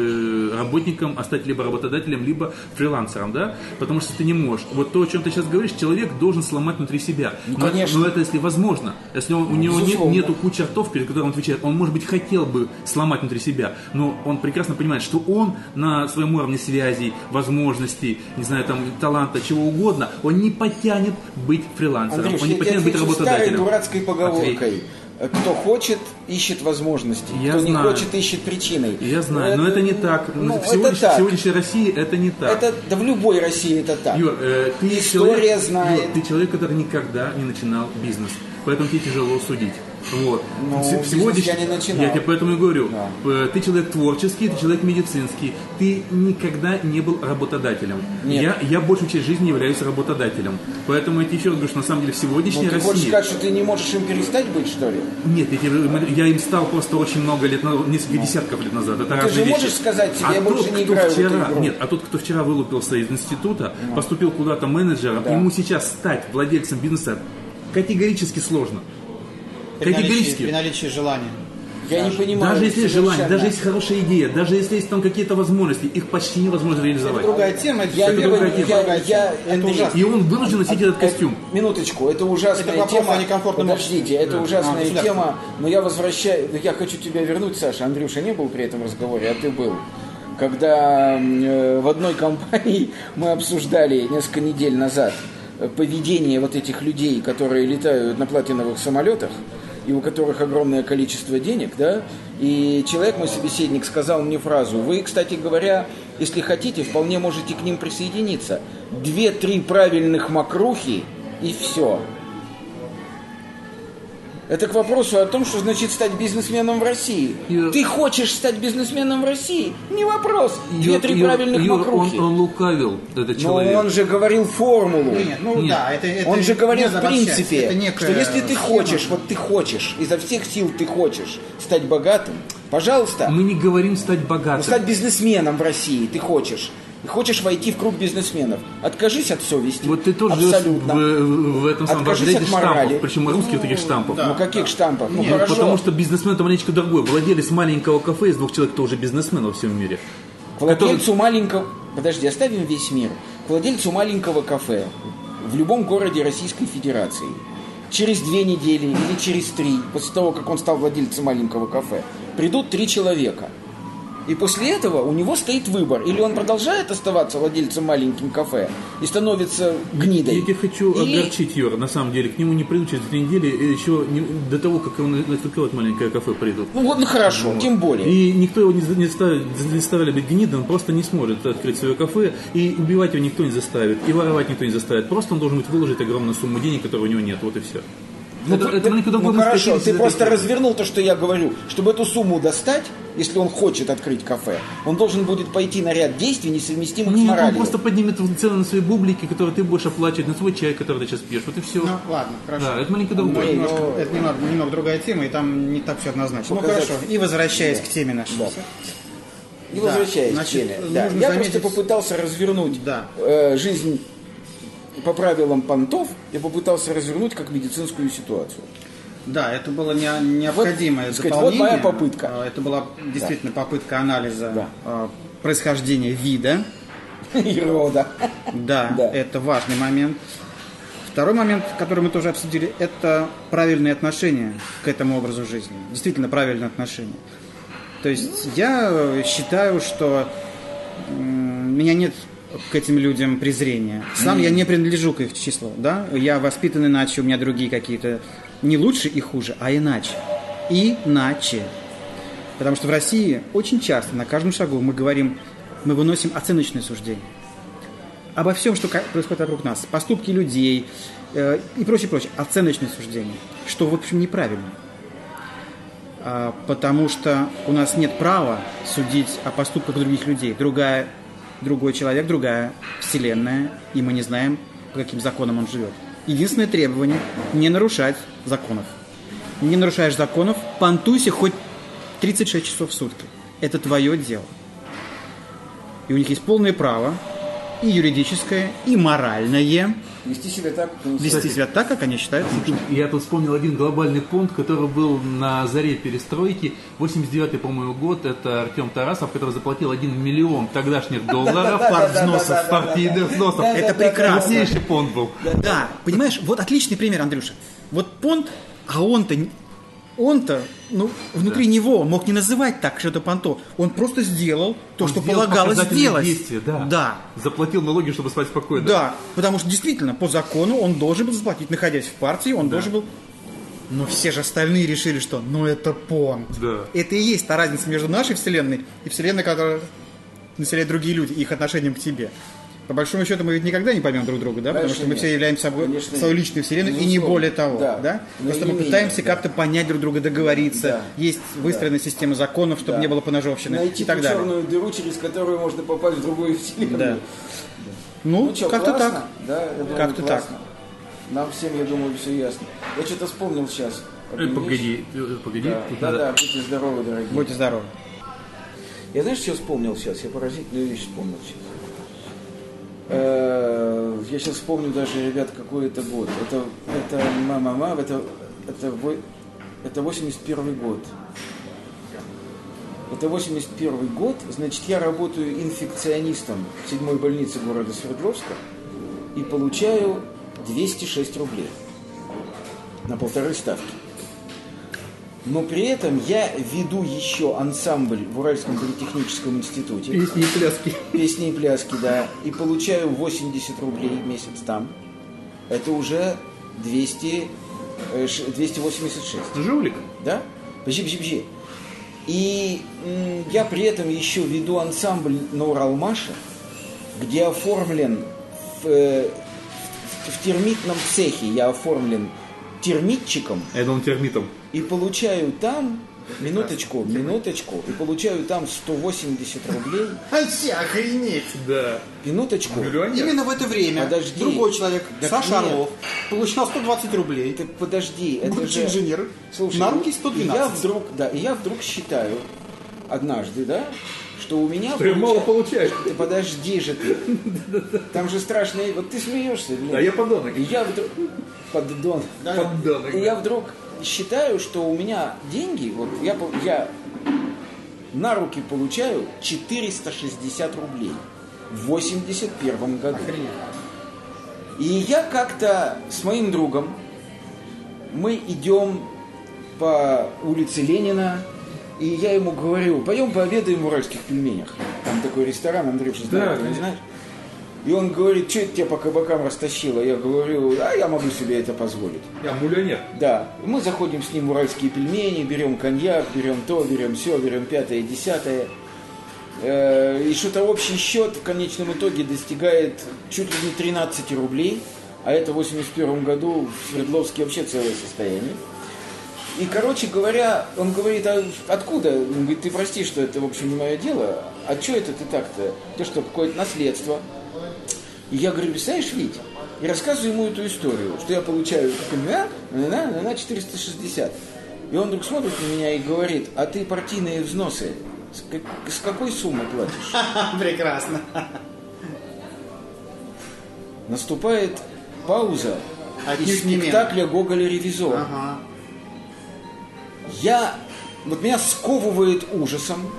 B: э, работником, а стать либо работодателем, либо фрилансером, да? Потому что ты не можешь. Вот то, о чем ты сейчас говоришь, человек должен сломать внутри себя.
A: Ну,
B: но,
A: конечно.
B: но это если возможно. Если он, ну, у него нет, нету кучи ртов, перед которым он отвечает, он, может быть, хотел бы сломать внутри себя, но он прекрасно понимает, что он на своем уровне связей, возможностей, не знаю, там, таланта, чего угодно, он не потянет быть фрилансером,
A: Андрюш,
B: он не потянет быть работодателем.
A: Старой дурацкой поговоркой. Ответь. Кто хочет, ищет возможности.
B: Я
A: Кто
B: знаю.
A: не хочет, ищет причиной.
B: Я знаю, это, но это не так.
A: Ну,
B: в, сегодняш...
A: так.
B: в сегодняшней России это не так.
A: Это, да в любой России это так.
B: Юр, э, ты,
A: История
B: человек,
A: знает.
B: Юр, ты человек, который никогда не начинал бизнес. Поэтому тебе тяжело судить. Вот.
A: Ну,
B: Сегодня
A: я не начинал.
B: Я тебе поэтому и говорю.
A: Да.
B: Ты человек творческий, ты человек медицинский. Ты никогда не был работодателем.
A: Нет.
B: Я, я большую часть жизни являюсь работодателем. Поэтому я тебе еще раз говорю, что на самом деле в сегодняшней
A: ну, ты
B: России...
A: Ты хочешь сказать, что ты не можешь им перестать быть, что ли?
B: Нет, я, тебе, я им стал просто очень много лет, несколько ну. десятков лет назад. Это
A: ты же
B: вещи.
A: можешь сказать себе,
B: а
A: я больше
B: тот,
A: не играю
B: вчера,
A: в эту игру.
B: Нет, а тот, кто вчера вылупился из института, ну. поступил куда-то менеджером, да. ему сейчас стать владельцем бизнеса категорически сложно.
C: При наличии, при наличии желания.
A: Я не понимаю.
B: Даже если есть
A: совершенно.
B: желание, даже если хорошая идея, даже если есть там какие-то возможности, их почти невозможно реализовать.
C: Это другая тема. Это
A: Я,
C: всё
A: я,
C: другая
A: я,
C: тема.
A: я, я,
C: Это
A: Андрей,
C: ужасно.
B: И он вынужден носить этот костюм.
A: Это, минуточку, это ужасная
C: Это вопрос
A: тема.
C: о некомфортном
A: Подождите, это
C: Да.
A: ужасная
C: А,
A: тема, но я возвращаю, я хочу тебя вернуть, Саша. Андрюша не был при этом разговоре, а ты был. Когда э, в одной компании мы обсуждали несколько недель назад поведение вот этих людей, которые летают на платиновых самолетах, и у которых огромное количество денег, да, и человек, мой собеседник, сказал мне фразу: вы, кстати говоря, если хотите, вполне можете к ним присоединиться. Две-три правильных мокрухи, и все. Это к вопросу о том, что значит стать бизнесменом в России.
B: Юр...
A: Ты хочешь стать бизнесменом в России? Не вопрос.
B: Юр,
A: Две-три
B: Юр,
A: правильных
B: Юр,
A: мокрухи.
B: Он, он лукавил, этот человек.
A: Но он же говорил формулу.
C: Нет, ну
B: Нет.
C: да, это, это
A: Он же говорил
C: не
A: в
C: обобщать,
A: принципе,
C: это некая
A: что если ты
C: схема.
A: хочешь, вот ты хочешь, изо всех сил ты хочешь стать богатым, пожалуйста,
B: Мы не говорим стать
A: ну,
B: богатым.
A: стать бизнесменом в России ты хочешь. И хочешь войти в круг бизнесменов. Откажись от совести.
B: Вот ты тоже живешь
A: абсолютно.
B: в, в этом самом
A: Откажись
B: разрезе
A: от морали.
B: штампов, причем русских таких штампов.
C: да.
A: Ну каких штампов? Ну
B: Ну,
A: хорошо.
B: потому что бизнесмен это маленечко другой. Владелец маленького кафе из двух человек, кто уже бизнесмен во всем мире.
A: К владельцу маленького... Подожди, оставим весь мир. К владельцу маленького кафе в любом городе Российской Федерации через две недели или через три, после того, как он стал владельцем маленького кафе, придут три человека. И после этого у него стоит выбор. Или он продолжает оставаться владельцем маленьким кафе и становится гнидой.
B: Я тебя хочу
A: Или...
B: огорчить, Юра, на самом деле. К нему не придут через две недели, и еще не, до того, как он открывает маленькое кафе, придут.
A: Ну вот, ну хорошо,
B: Вот.
A: тем более.
B: И никто его не, за- не заставит, не заставили быть гнидом, он просто не сможет открыть свое кафе, и убивать его никто не заставит, и воровать никто не заставит. Просто он должен быть выложить огромную сумму денег, которой у него нет, вот и все.
A: Ну,
B: это,
A: ты-
B: это маленько
A: ну
B: другой
A: хорошо,
B: специалист
A: ты
B: из
A: просто
B: этой
A: развернул то, что я говорю. Чтобы эту сумму достать, если он хочет открыть кафе, он должен будет пойти на ряд действий, несовместимых с
B: Нет, он
A: моралью.
B: просто поднимет цены на свои бублики, которые ты будешь оплачивать, на свой чай, который ты сейчас пьешь. Вот и все.
C: Ну, ладно, хорошо.
B: Да, это маленько
C: Ну,
B: другое.
C: немножко-
A: но-
C: это немного, немного другая тема, и там не так все однозначно. Ну
A: Показать-
C: хорошо, и возвращаясь к теме нашей.
A: Да. И
C: Да,
A: возвращаясь
C: значит,
A: к теме. Да.
C: нужно
A: Я
C: заметить-
A: просто попытался развернуть
C: Да.
A: э, жизнь по правилам понтов, я попытался развернуть как медицинскую ситуацию.
C: Да, это было не- необходимое
A: Вот, сказать,
C: дополнение.
A: вот моя попытка.
C: А, Это была действительно попытка анализа
A: Да.
C: а, происхождения вида.
A: И рода.
C: Да,
A: Да.
C: это важный момент. Второй момент, который мы тоже обсудили, это правильное отношение к этому образу жизни. Действительно правильное отношение. То есть я считаю, что м, у меня нет к этим людям презрения. Сам я не принадлежу к их числу. Да? Я воспитан иначе, у меня другие какие-то не лучше и хуже, а иначе. Иначе. Потому что в России очень часто на каждом шагу мы говорим, мы выносим оценочное суждение обо всем, что ка- происходит вокруг нас, поступки людей э, и прочее, прочее, оценочное суждение, что, в общем, неправильно. А, потому что у нас нет права судить о поступках других людей. Другая, другой человек, другая вселенная, и мы не знаем, по каким законам он живет. Единственное требование – не нарушать законов. Не нарушаешь законов, понтуйся хоть тридцать шесть часов в сутки. Это твое дело. И у них есть полное право, и юридическое, и моральное,
A: Вести себя так, как они
C: вести себя так, как они считают нужным.
B: Я тут вспомнил один глобальный пункт, который был на заре перестройки. восемьдесят девятый, по-моему, год. Это Артем Тарасов, который заплатил один миллион тогдашних долларов от взносов, партийных взносов.
C: Это прекрасно.
B: Крупнейший понт был.
C: Да, понимаешь, вот отличный пример, Андрюша. Вот понт, а он-то, не- он-то, ну, внутри него мог не называть так, что это понто. Он просто сделал то,
B: Он
C: что
B: сделал
C: полагалось
B: показательные
C: сделать.
B: действия, да.
C: Да.
B: Заплатил налоги, чтобы спать спокойно.
C: Да, потому что действительно, по закону он должен был заплатить, находясь в партии, он должен был... Но все же остальные решили, что ну это понт.
B: Да.
C: Это и есть та разница между нашей вселенной и вселенной, которую населяют другие люди, и их отношением к тебе. По большому счету мы ведь никогда не поймем друг друга, да? Потому
A: Конечно,
C: что мы
A: нет.
C: все являемся собой
A: Конечно,
C: свою
A: нет.
C: личную вселенную, и не
A: Безусловно.
C: более того.
A: Да.
C: Да?
A: Но
C: Просто
A: и
C: мы
A: не
C: пытаемся
A: менее,
C: как-то понять друг друга, договориться.
A: Да.
C: Есть выстроенная система законов, чтобы
A: Да.
C: не было поножовщины
A: найти
C: и так
A: ту
C: далее.
A: черную дыру, через которую можно попасть в другую вселенную.
C: Да. Ну,
A: Ну что,
C: как-то
A: классно?
C: так.
A: Да, я думаю,
C: Как-то так.
A: классно. Нам всем, я думаю, все ясно. Я что-то вспомнил сейчас.
B: Э, Погоди, э, погоди.
A: Да,
B: Тут
A: да,
B: надо-
A: да, будьте здоровы, дорогие.
C: Будьте здоровы.
A: Я знаешь, что вспомнил сейчас? Я поразительную вещь вспомнил сейчас. Э, Я сейчас вспомню даже, ребят, какой это год. Это, это мама, это, это, во- это восемьдесят первый год. Это восемьдесят первый год, значит, я работаю инфекционистом в седьмой больнице города Свердловска и получаю двести шесть рублей на полторы ставки. Но при этом я веду еще ансамбль в Уральском политехническом институте.
B: Песни и пляски.
A: Песни и пляски, да. И получаю восемьдесят рублей в месяц там. Это уже двести, двести восемьдесят шесть.
B: Жулик.
A: Да? Подожди, подожди, подожди. И м, я при этом еще веду ансамбль на Уралмаше, где оформлен в, э, в, в термитном цехе, я оформлен термитчиком.
B: Я думал термитом.
A: И получаю там, минуточку, минуточку, и получаю там сто восемьдесят рублей.
C: Ай, охренеть!
B: Да.
A: Минуточку.
B: Миллионер.
C: Именно в это время
A: Подожди.
C: другой человек,
A: Так
C: Саша
A: нет.
C: Орлов, получал сто двадцать рублей.
A: Так подожди, это
C: Будучи
A: же...
C: инженер,
A: Слушай,
C: на руки
A: и
C: сто
A: я
C: двенадцать.
A: вдруг, да, и я вдруг считаю однажды, да, что у меня...
B: Что я мало получаю.
A: Ты подожди же ты. Там же страшно... Вот ты смеешься, блин.
B: Да я подонок.
A: И я вдруг... Поддон.
B: Подонок.
A: И я вдруг считаю, что у меня деньги, вот я, по- я на руки получаю четыреста шестьдесят рублей в восемьдесят первом году. И я как-то с моим другом, мы идем по улице Ленина, и я ему говорю, пойдем пообедаем в Уральских пельменях. Там такой ресторан, Андрюша,
B: Да,
A: ты не знаешь? И он говорит, что это тебя по кабакам растащило? Я говорю, а я могу себе это позволить.
B: Я миллионер.
A: Да, и мы заходим с ним в Уральские пельмени, берем коньяк, берем то, берем все, берем пятое, десятое. Э, И что-то общий счет в конечном итоге достигает чуть ли не тринадцать рублей, а это в восемьдесят первом году в Свердловске вообще целое состояние. И, короче говоря, он говорит, а откуда? Он говорит, ты прости, что это, в общем, не мое дело. А что это ты так-то? Ты что, какое-то наследство? И я говорю, представляешь, Вить? И рассказываю ему эту историю, что я получаю на, на, на четыреста шестьдесят. И он вдруг смотрит на меня и говорит, а ты партийные взносы с, как, с какой суммы платишь?
C: Прекрасно.
A: Наступает пауза
C: Одним
A: из
C: сменам.
A: спектакля Гоголя «Ревизор».
C: Ага.
A: Я, вот меня сковывает ужасом.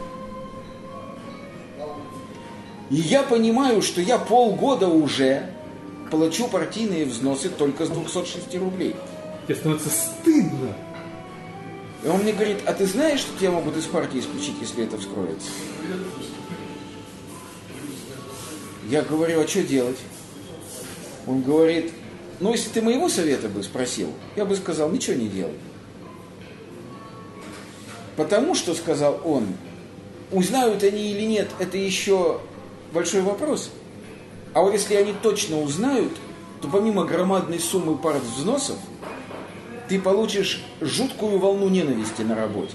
A: И я понимаю, что я полгода уже плачу партийные взносы только с двухсот шести рублей.
B: Тебе становится стыдно.
A: И он мне говорит, а ты знаешь, что тебя могут из партии исключить, если это вскроется? Я говорю, а что делать? Он говорит, ну если ты моего совета бы спросил, я бы сказал, ничего не делай. Потому что, сказал он, узнают они или нет, это еще большой вопрос. А вот если они точно узнают, то помимо громадной суммы партвзносов, ты получишь жуткую волну ненависти на работе.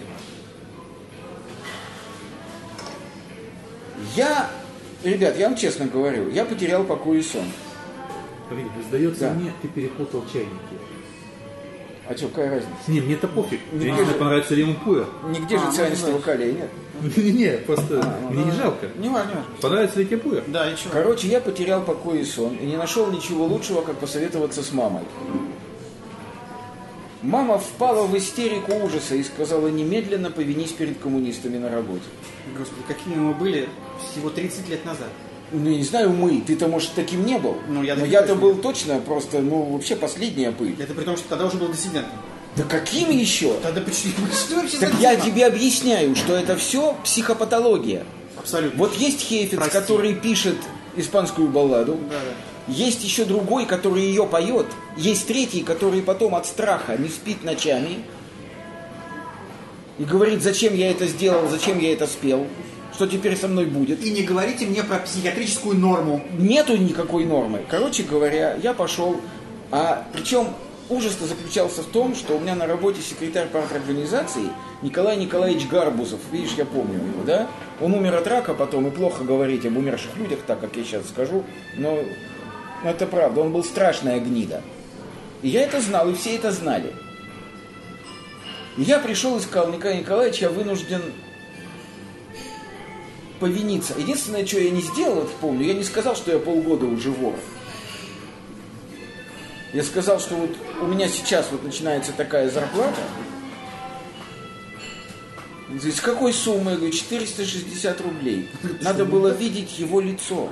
A: Я, ребят, я вам честно говорю, я потерял покой и сон.
B: Блин, сдается
A: Да.
B: мне, ты перепутал чайники.
A: А что, какая разница?
B: Не, мне это пофиг.
A: Не
B: Мне
A: тоже.
B: не понравится лимон пуэр.
A: Нигде же
C: А, ну,
A: цианистого
C: значит.
A: калия нет.
B: Не, просто
A: А,
B: мне не жалко.
C: Не важно, не важно.
B: Понравится ли тебе пуэр?
C: Да, и чего?
A: Короче, я потерял покой и сон и не нашел ничего лучшего, как посоветоваться с мамой. Мама впала в истерику ужаса и сказала, немедленно повинись перед коммунистами на работе.
C: Господи, какими мы были всего тридцать лет назад.
A: Ну, я не знаю, мы, ты-то, может, таким не был.
C: Ну, я
A: Но
C: таким
A: я-то
C: точно
A: был
C: не
A: точно просто, ну, вообще последняя пыль.
C: Это при том, что тогда уже был диссидентом.
A: Да каким еще?
C: Тогда почему? Что вообще
A: Так
C: за
A: я
C: тема?
A: тебе объясняю, что это все психопатология.
C: Абсолютно.
A: Вот есть Хейфиц,
C: Прости.
A: который пишет испанскую балладу.
C: Да, да.
A: Есть еще другой, который ее поет. Есть третий, который потом от страха не спит ночами. И говорит, зачем я это сделал, зачем я это спел. Что теперь со мной будет.
C: И не говорите мне про психиатрическую норму.
A: Нету никакой нормы. Короче говоря, я пошел. А причем ужас-то заключался в том, что у меня на работе секретарь парторганизации Николай Николаевич Гарбузов. Видишь, я помню его, да? Он умер от рака потом, и плохо говорить об умерших людях, так как я сейчас скажу. Но это правда, он был страшная гнида. И я это знал, и все это знали. И я пришел и сказал, Николай Николаевич, я вынужден повиниться. Единственное, что я не сделал, это помню, я не сказал, что я полгода уже вор. Я сказал, что вот у меня сейчас вот начинается такая зарплата, С какой суммы? Я говорю, четыреста шестьдесят рублей. Надо было видеть его лицо.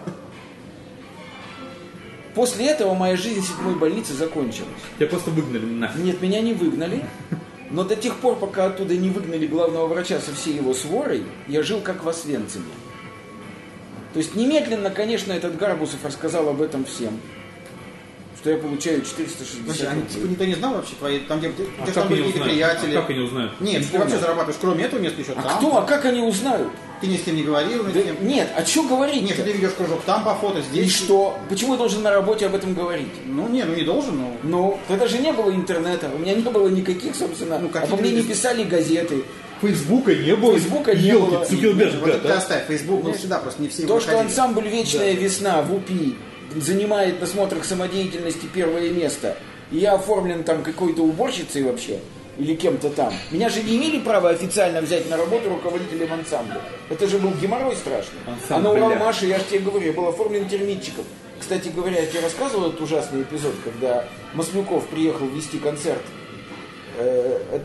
A: После этого моя жизнь в седьмой больнице закончилась.
B: Тебя просто выгнали нахер.
A: Нет, меня не выгнали. Но до тех пор, пока оттуда не выгнали главного врача со всей его сворой, я жил как в Освенциме. То есть немедленно, конечно, этот Гарбусов рассказал об этом всем. Что я получаю четыреста шестьдесят рублей.
C: Типа никто не знал вообще твои, там где,
B: А
C: где
B: как
C: там были
B: они
C: какие-то
B: узнают?
C: приятели.
B: А как они узнают?
C: Нет, ты вообще зарабатываешь, кроме этого места еще
A: А
C: там.
A: кто? А как они узнают?
C: Ты ни с кем не говорил, ни
A: Да
C: с кем.
A: нет, а что говорить?
C: Нет, ты ведешь кружок там по фото, здесь.
A: И что? Почему я должен на работе об этом говорить?
C: Ну не, ну не должен, но.
A: Ну, тогда же не было интернета, у меня не было никаких, собственно,
C: Ну,
A: обо мне не писали газеты.
B: Фейсбука не было.
A: Фейсбука не было.
B: Цукерберг,
C: Вот это ты оставь, Facebook был всегда, просто не все его
A: То, что
C: проходили.
A: ансамбль «Вечная весна» в УПИ занимает на смотрах самодеятельности первое место, и я оформлен там какой-то уборщицей вообще, или кем-то там, меня же не имели права официально взять на работу руководителем ансамбля. Это же был геморрой страшный. А на
B: Ансамбля.
A: Уралмаше, я же тебе говорю, я был оформлен термитчиком. Кстати говоря, я тебе рассказывал этот ужасный эпизод, когда Маслюков приехал вести концерт. Э, э,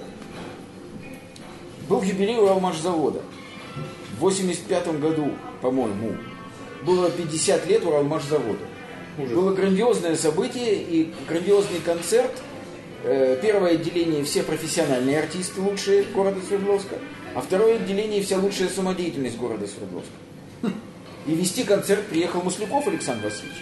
A: Был юбилей Уралмашзавода. В восемьдесят пятом году, по-моему, было пятьдесят лет Уралмашзавода.
B: Ужас.
A: Было грандиозное событие и грандиозный концерт. Э, Первое отделение все профессиональные артисты лучшие города Свердловска, а второе отделение вся лучшая самодеятельность города Свердловска. И вести концерт приехал Маслюков Александр Васильевич.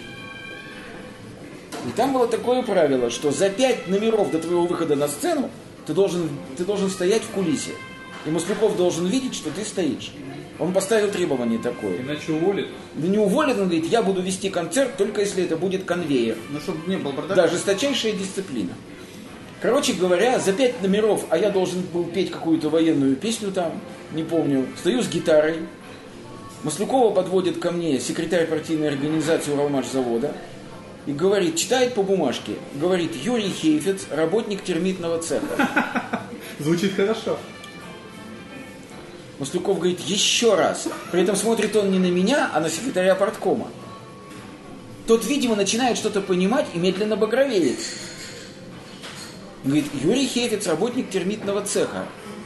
A: И там было такое правило, что за пять номеров до твоего выхода на сцену ты должен, ты должен стоять в кулисе. И Маслюков должен видеть, что ты стоишь. Он поставил требование такое.
B: Иначе уволят.
A: Да не уволит, он говорит, я буду вести концерт, только если это будет конвейер.
C: Ну, чтобы не было бардака.
A: Да, жесточайшая дисциплина. Короче говоря, за пять номеров, а я должен был петь какую-то военную песню там, не помню, стою с гитарой. Маслюкова подводит ко мне секретарь партийной организации Уралмашзавода и говорит, читает по бумажке, говорит, Юрий Хейфец, работник термитного цеха.
B: Звучит хорошо.
A: Маслюков говорит, еще раз. При этом смотрит он не на меня, а на секретаря парткома. Тот, видимо, начинает что-то понимать и медленно багровеет. Говорит, Юрий Хейфец, работник термитного цеха.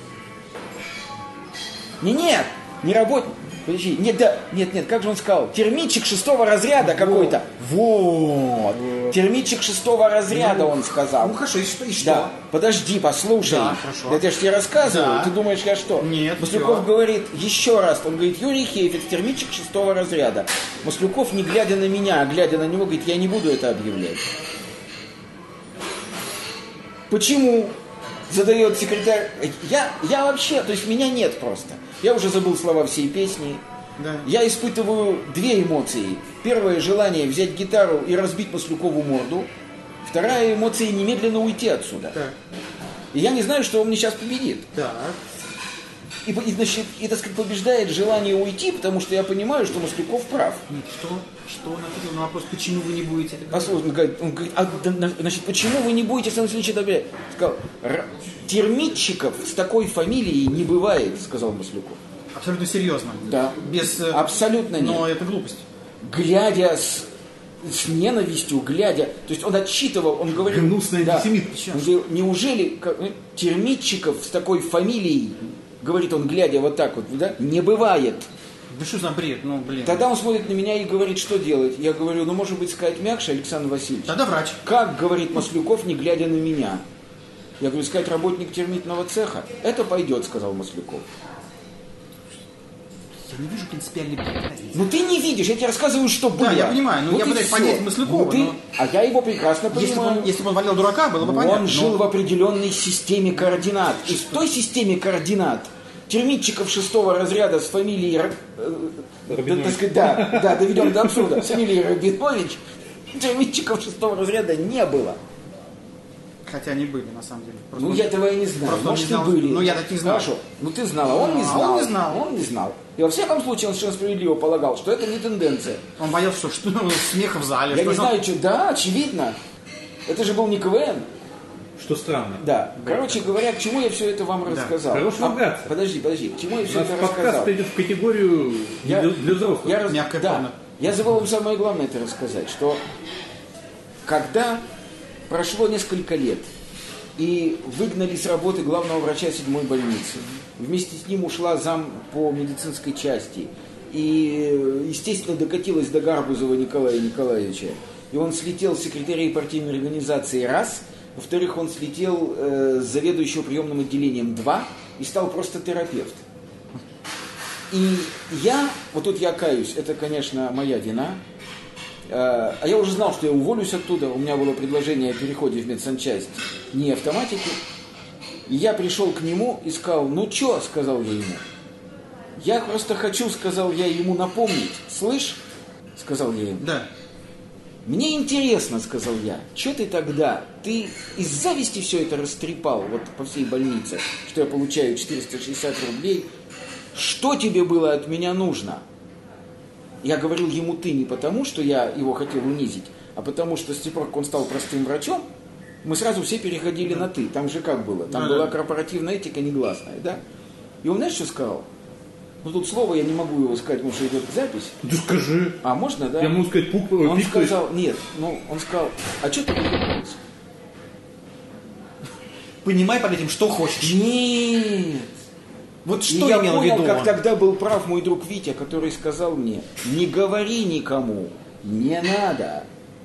A: Не, нет, не работник. Подожди, нет, да, нет, нет, как же он сказал? Термитчик шестого разряда какой-то. Вот. Термитчик шестого разряда, он сказал.
C: Ну хорошо, и что? И что?
A: Да, подожди, послушай.
C: Да, хорошо.
A: Я тебе рассказываю,
C: Да.
A: ты думаешь, я что?
C: Нет,
A: Маслюков
C: всё.
A: говорит еще раз, он говорит, Юрий Хейфец, термитчик шестого разряда. Маслюков, не глядя на меня, а глядя на него, говорит, я не буду это объявлять. Почему? Задает секретарь. Я, я вообще, то есть меня нет просто. Я уже забыл слова всей песни.
C: Да.
A: Я испытываю две эмоции. Первое желание взять гитару и разбить Маслюкову морду. Вторая эмоция немедленно уйти отсюда.
C: Так.
A: И я не знаю, что он мне сейчас победит.
C: Так.
A: И, и, значит, и, так сказать, побеждает желание уйти, потому что я понимаю, что Маслюков прав.
C: Нет, что? Что он ответил на вопрос, почему вы не будете это говорить?
A: Послушай, он говорит, он говорит, а, да, значит, почему вы не будете Александр Васильевич это объявлять? Сказал, «Р- термитчиков с такой фамилией не бывает, сказал Маслюков.
C: Абсолютно серьезно.
A: Да.
C: Без... э,
A: Абсолютно нет.
C: Но это глупость.
A: Глядя с, с ненавистью, глядя, то есть он отчитывал, он говорил...
B: Гнусный
A: да,
B: антисемит.
A: он говорил, неужели как, ну, термитчиков с такой фамилией, говорит он, глядя вот так вот, да, не бывает.
C: Да что за бред, ну блин.
A: Тогда он смотрит на меня и говорит, что делать. Я говорю, ну может быть сказать мягче, Александр Васильевич.
C: Тогда врач.
A: Как, говорит Маслюков, не глядя на меня? Я говорю, сказать работник термитного цеха. Это пойдет, сказал Маслюков.
C: Я не вижу принципиальной разницы.
A: Ну ты не видишь, я тебе рассказываю, что было.
C: Да, я понимаю, но
A: Вот
C: я
A: и
C: пытаюсь
A: всё.
C: понять Маслюкова,
A: Ну, ты-
C: но-
A: А я его прекрасно
C: Если бы,
A: понимаю.
C: он, если бы он валял дурака, было бы
A: Он
C: понятно.
A: жил
C: но-
A: в определенной системе координат. И в той системе координат термитчиков шестого разряда с фамилией Ра- э, да, так сказать, да, да, доведем до абсурда, с фамилией Рабинович, термитчиков шестого разряда не было.
C: Хотя они были, на самом деле. Просто
A: Ну,
C: он-
A: я этого и не знаю.
C: Просто он
A: Может,
C: не
A: и
C: знал.
A: были.
C: Ну, я так не знал.
A: Хорошо. Ну, ты знал, а он не
C: А
A: знал.
C: он не знал.
A: Он не знал. И во всяком случае, он совершенно справедливо полагал, что это не тенденция.
C: Он боялся, что, что ну, смеха в зале.
A: Я
C: что
A: не
C: он-
A: знаю, что... Да, очевидно. Это же был не КВН.
B: Что странно.
A: Да. Короче говоря, к чему я все это вам рассказал?
B: Хорош
A: А,
B: ругаться.
A: подожди, подожди. К чему я
B: У
A: все
B: нас
A: это
B: подкаст
A: рассказал?
B: идет в категорию
A: Я-
B: для, для взрослых.
A: Я раз-
C: Мягкая
A: да,
C: порно.
A: я забыл вам самое главное это рассказать, что когда прошло несколько лет и выгнали с работы главного врача седьмой больницы, Вместе с ним ушла зам по медицинской части. И, естественно, докатилась до Гарбузова Николая Николаевича. И он слетел с секретарей партийной организации раз, во-вторых, он слетел э, с заведующего приемным отделением два и стал просто терапевт. И я, вот тут я каюсь, это, конечно, моя вина. Э, а я уже знал, что я уволюсь оттуда. У меня было предложение о переходе в медсанчасть не автоматики. И я пришел к нему и сказал, ну чё, сказал я ему. Я просто хочу, сказал я ему, напомнить. Слышь, сказал я ему.
C: Да.
A: Мне интересно, сказал я, что ты тогда, ты из зависти все это растрепал, вот по всей больнице, что я получаю четыреста шестьдесят рублей, что тебе было от меня нужно? Я говорил ему ты не потому, что я его хотел унизить, а потому что с тех пор, как он стал простым врачом, мы сразу все переходили на ты. Там же как было? Там
C: да,
A: была
C: да.
A: корпоративная этика негласная, да? И он, знаешь, что сказал? Ну, тут слово я не могу его сказать, потому что идет запись.
B: Да скажи.
A: А можно, да?
B: Я могу сказать пук,
A: Он
B: пикаешь.
A: сказал, нет, ну, он сказал, а что ты прикопался?
C: Понимай под этим, что хочешь.
A: Нет.
C: Вот
A: И
C: что
A: я
C: имел в
A: понял,
C: виду
A: как
C: он?
A: тогда был прав мой друг Витя, который сказал мне, не говори никому, не надо.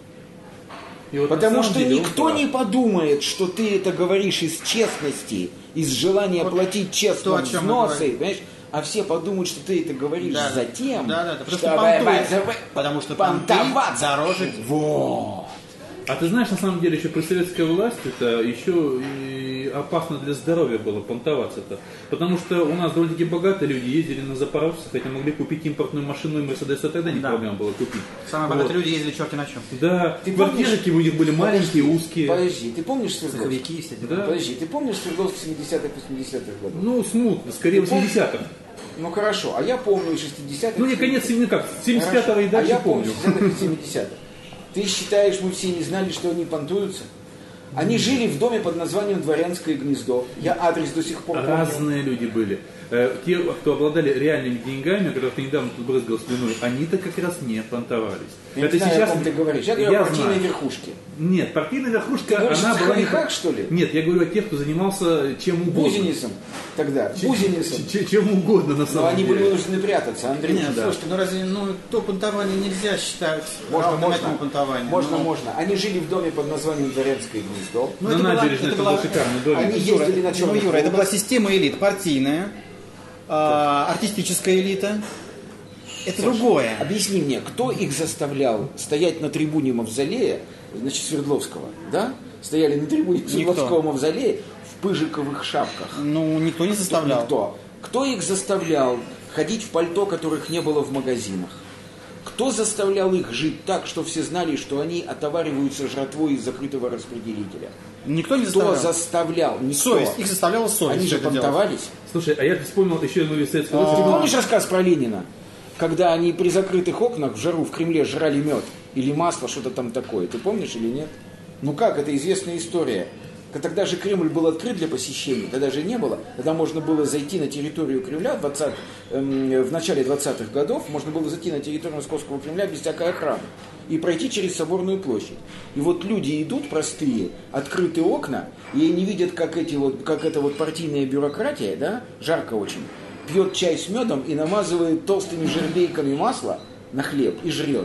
B: И вот
A: Потому
B: на самом
A: что
B: деле он
A: никто
B: прав.
A: не подумает, что ты это говоришь из честности, из желания
C: Вот
A: платить честно
C: то, о чем мы
A: взносы,
C: говорим.
A: понимаешь? А все подумают, что ты это говоришь
C: Да, да.
A: затем,
C: Да, да, да, потому
A: что
C: что
A: вы-
C: понтуешь.
A: вы- вы-
C: Потому что понты
A: понтоваться.
C: дороже.
A: Вот.
B: А ты знаешь, на самом деле, еще при советской власти это еще и опасно для здоровья было понтоваться-то. Потому что у нас довольно-таки богатые люди ездили на запорожцах, хотя могли купить импортную машину и Мерседес, тогда не
C: Да.
B: проблема было купить.
C: Самые
B: Вот.
C: богатые люди ездили черти на чем.
B: Да,
A: Ты
B: квартирки у них были маленькие, узкие.
A: Подожди, ты помнишь Свердловск?
C: Страховики, все дела.
B: Да.
A: Подожди, ты помнишь Свердловск семидесятых, восьмидесятых годов?
B: Ну, смутно, скорее
A: Ты помнишь?
B: восьмидесятых.
A: Ну хорошо, а я помню шестидесятых.
B: Ну, не конец, не как, семьдесят пятого и
A: Хорошо,
B: дальше
A: а я
B: помню.
A: шестидесятых и семидесятых. Ты считаешь, мы все не знали, что они понтуются? Они жили в доме под названием Дворянское гнездо. Я адрес до сих пор помню.
B: Разные люди были. Э, Те, кто обладали реальными деньгами, о которых ты недавно тут брызгал слюной, они-то как раз не понтовались.
A: Я не знаю, о ком ты говоришь. Я говорю о партийной
B: знаю.
A: верхушке.
B: Нет, партийная верхушка,
A: Ты говоришь
B: она
A: о
B: была... не-
A: цеховиках, что ли?
B: Нет, я говорю о тех, кто занимался чем угодно.
A: Бузинисом тогда. Бузинисом.
B: Ч- Чем угодно, на
A: Но
B: самом
A: они
B: деле.
A: были вынуждены прятаться, Андрей.
C: Нет,
B: Да.
C: слушайте, ну разве ну, то понтование нельзя считать
A: Можно,
C: равным
A: можно.
C: этому понтованию?
A: Можно,
C: Ну,
A: можно. Они жили в доме под названием Дворянское гнездо.
C: ну,
B: На
C: это была-
B: набережной
C: это
B: это
C: была-
B: был шикарный домик.
A: Они
C: Юра,
A: ездили на
C: ну,
A: черных
C: Юра, это
A: «Волгах».
C: была система элит, партийная, а, артистическая элита. Это другое.
A: Объясни мне, кто их заставлял стоять на трибуне Мавзолея, значит, Свердловского, да? Стояли на трибуне Свердловского Мавзолея в пыжиковых шапках.
C: Ну, никто не заставлял.
A: Никто. Кто их заставлял ходить в пальто, которых не было в магазинах? Кто заставлял их жить так, что все знали, что они отовариваются жратвой из закрытого распределителя?
C: Никто не
A: Кто
C: заставлял.
A: заставлял? Никто.
C: Совесть. Их заставляла совесть.
A: Они же
C: это делать.
A: понтовались.
B: Слушай, а я вспомнил еще одну из советской
A: Ты
B: власти.
A: помнишь рассказ про Ленина? Когда они при закрытых окнах в жару в Кремле жрали мед или масло, что-то там такое. Ты помнишь или нет? Ну как, это известная история. Тогда же Кремль был открыт для посещения, тогда же не было. Тогда можно было зайти на территорию Кремля в, двадцатых, эм, в начале двадцатых годов, можно было зайти на территорию Московского Кремля без всякой охраны и пройти через Соборную площадь. И вот люди идут простые, открытые окна, и они видят, как, эти вот, как эта вот партийная бюрократия, да, жарко очень, пьет чай с медом и намазывает толстыми жердейками масла на хлеб и жрет.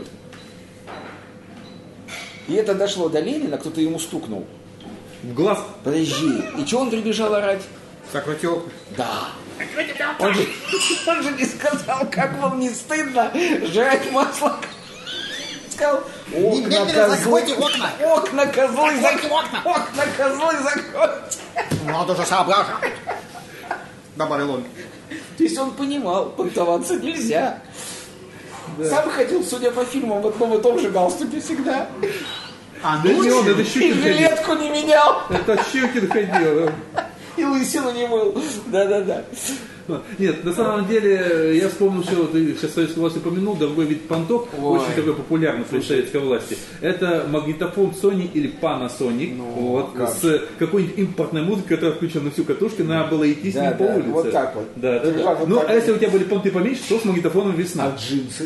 A: И это дошло до Ленина, кто-то ему стукнул.
B: В глаз.
A: Подожди, и что он прибежал орать?
C: Закройте окна.
A: Да. Он же, он же не сказал, как вам не стыдно жрать масло. Сказал, окна
C: Немедленно
A: козлы,
C: закройте окна.
A: окна козлы,
C: Закройте
A: зак-
C: окна.
A: окна козлы закройте.
C: Надо же соображать. Добавил ломик.
A: То есть он понимал, понтоваться нельзя. Сам ходил, судя по фильмам, в одном и том же галстуке всегда.
C: А
B: Да не он, это
A: И
B: Щукин ходил.
A: жилетку не менял.
B: Это Щукин ходил.
A: И лысину не мыл. Да-да-да.
B: Нет, на самом деле, я вспомнил, что ты сейчас советской власти упомянул, другой вид понтов,
A: Ой.
B: очень такой популярный при советской власти. Это магнитофон Sony или Panasonic, вот,
A: как
B: с какой-нибудь импортной музыкой, которая включена на всю катушку, надо было идти с
A: Да,
B: ним по
A: да,
B: улице.
A: вот так вот.
B: Да, да,
A: Держа
B: да.
A: вот
B: Ну,
A: так
B: а если
A: вот.
B: у тебя были понты поменьше, то с магнитофоном весна.
A: А джинсы?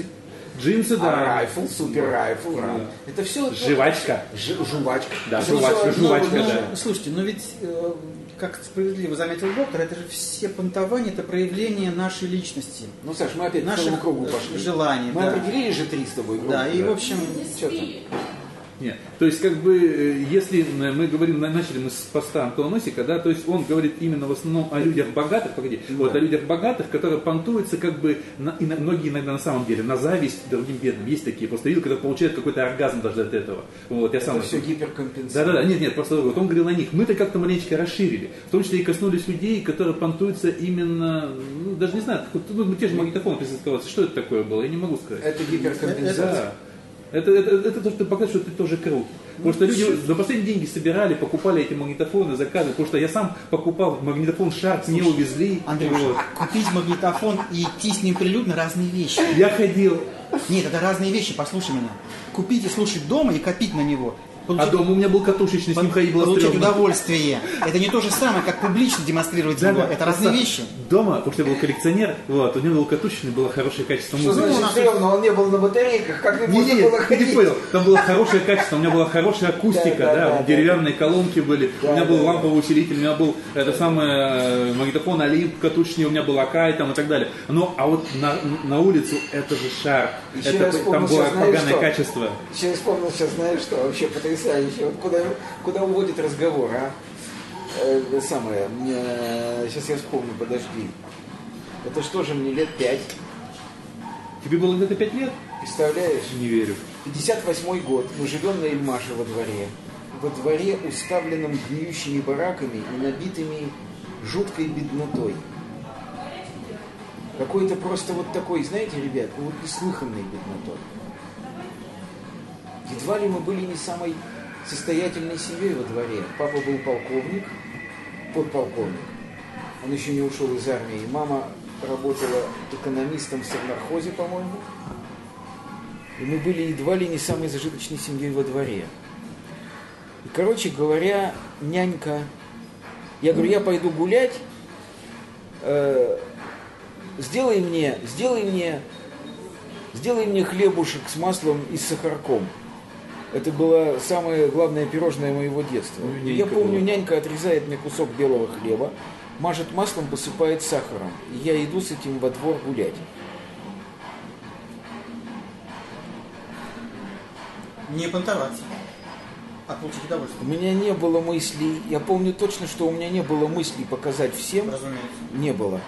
B: Джинсы, да.
A: А райфл, супер райфл, ран. Это все...
B: Жвачка.
A: Ж, жвачка.
B: Да,
A: Это
B: жвачка,
A: всё
B: жвачка,
A: одно,
B: да.
C: Ну, слушайте, но ведь, э, как справедливо заметил доктор, это же все понтования, это проявление нашей личности.
A: Ну, Саш, мы опять
C: Наших
A: по кругу пошли.
C: желаний,
A: Мы
C: да.
A: определили же три с тобой группы.
C: Да, и в общем...
A: Что там?
B: Нет. То есть, как бы, э, если мы говорим, начали мы с поста Антона Носика, да, то есть он говорит именно в основном о людях богатых, погоди,
A: Да.
B: вот, о людях богатых, которые понтуются, как бы, на, и на, многие иногда на самом деле, на зависть другим бедным. Есть такие, просто видел, которые получают какой-то оргазм даже от этого. Вот, я сам...
A: Это все гиперкомпенсация.
B: Да-да-да, нет, нет, просто вот он говорил о них. Мы-то как-то маленечко расширили. В том числе и коснулись людей, которые понтуются именно, ну, даже не знаю, ну, те же магнитофоны присоединяются. Что это такое было, я не могу сказать.
A: Это гиперкомпенсация.
B: Да. Это, это, это то, что показывает, что ты тоже крут. Потому что люди за последние деньги собирали, покупали эти магнитофоны, заказывали. Потому что я сам покупал магнитофон Шарп, не увезли.
C: Андрюш,
B: Вот.
C: купить магнитофон и идти с ним прилюдно разные вещи.
B: Я ходил.
C: Нет, это разные вещи, послушай меня. Купить и слушать дома и копить на него.
B: А
C: Получить,
B: дома у меня был катушечный, с ним ходить было
C: получать
B: стрёмно.
C: удовольствие. Это не то же самое, как публично демонстрировать
B: Да,
C: его.
B: да.
C: Это разные
B: Просто
C: вещи.
B: Дома, потому что я был коллекционер, вот, у него был катушечный, было хорошее качество
A: Что
B: музыки.
A: значит стрёмно? Он не был на батарейках. Как не
B: Не,
A: можно
B: не,
A: было
B: ты не
A: ходить?
B: понял. Там было хорошее качество, у меня была хорошая акустика,
A: Да, да,
B: да,
A: да,
B: деревянные колонки были,
A: Да,
B: у меня был
A: да,
B: ламповый усилитель, у меня был это самое магнитофон Олимп катушечный, у меня был Акай там и так далее. Ну, а вот на, на улицу это же Шарп.
A: Еще
B: Это,
A: я вспомнил,
B: там было
A: сейчас знаешь
B: поганое
A: что?
B: качество.
A: Еще я вспомнил, сейчас знаешь что, вообще потрясающе. Вот куда, куда уводит разговор, а? Э, самое, э, сейчас я вспомню, подожди. Это что же мне лет пять,
B: Тебе было где-то пять лет?
A: представляешь?
B: Не верю.
A: пятьдесят восьмой год, мы живем на Эльмаше во дворе. Во дворе, уставленном гниющими бараками и набитыми жуткой беднотой. Какой-то просто вот такой, знаете, ребят, ну вот неслыханной беднотой. Едва ли мы были не самой состоятельной семьей во дворе. Папа был полковник, подполковник. Он еще не ушел из армии. Мама работала экономистом в совнархозе, по-моему. И мы были едва ли не самой зажиточной семьей во дворе. И, короче говоря, нянька... Я говорю, я пойду гулять, э, сделай мне, сделай мне, сделай мне хлебушек с маслом и с сахарком. Это было самое главное пирожное моего детства.
B: Ну,
A: я помню,
B: была.
A: нянька отрезает мне кусок белого хлеба, мажет маслом, посыпает сахаром. И я иду с этим во двор гулять.
C: Не понтоваться, а получить
A: У
C: удовольствие.
A: меня не было мыслей, я помню точно, что у меня не было мыслей показать всем.
C: Разумеется.
A: Не было.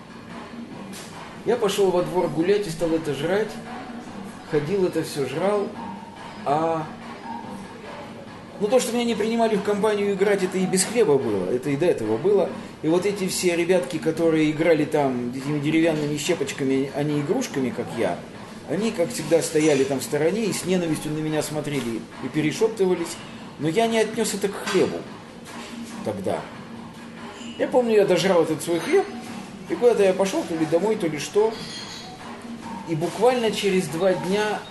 A: Я пошел во двор гулять и стал это жрать. Ходил, это все жрал. А ну то, что меня не принимали в компанию играть, это и без хлеба было. Это и до этого было. И вот эти все ребятки, которые играли там этими деревянными щепочками, а не игрушками, как я, они, как всегда, стояли там в стороне и с ненавистью на меня смотрели и перешептывались. Но я не отнес это к хлебу тогда. Я помню, я дожрал этот свой хлеб, и куда-то я пошел, то ли домой, то ли что. И буквально через два дня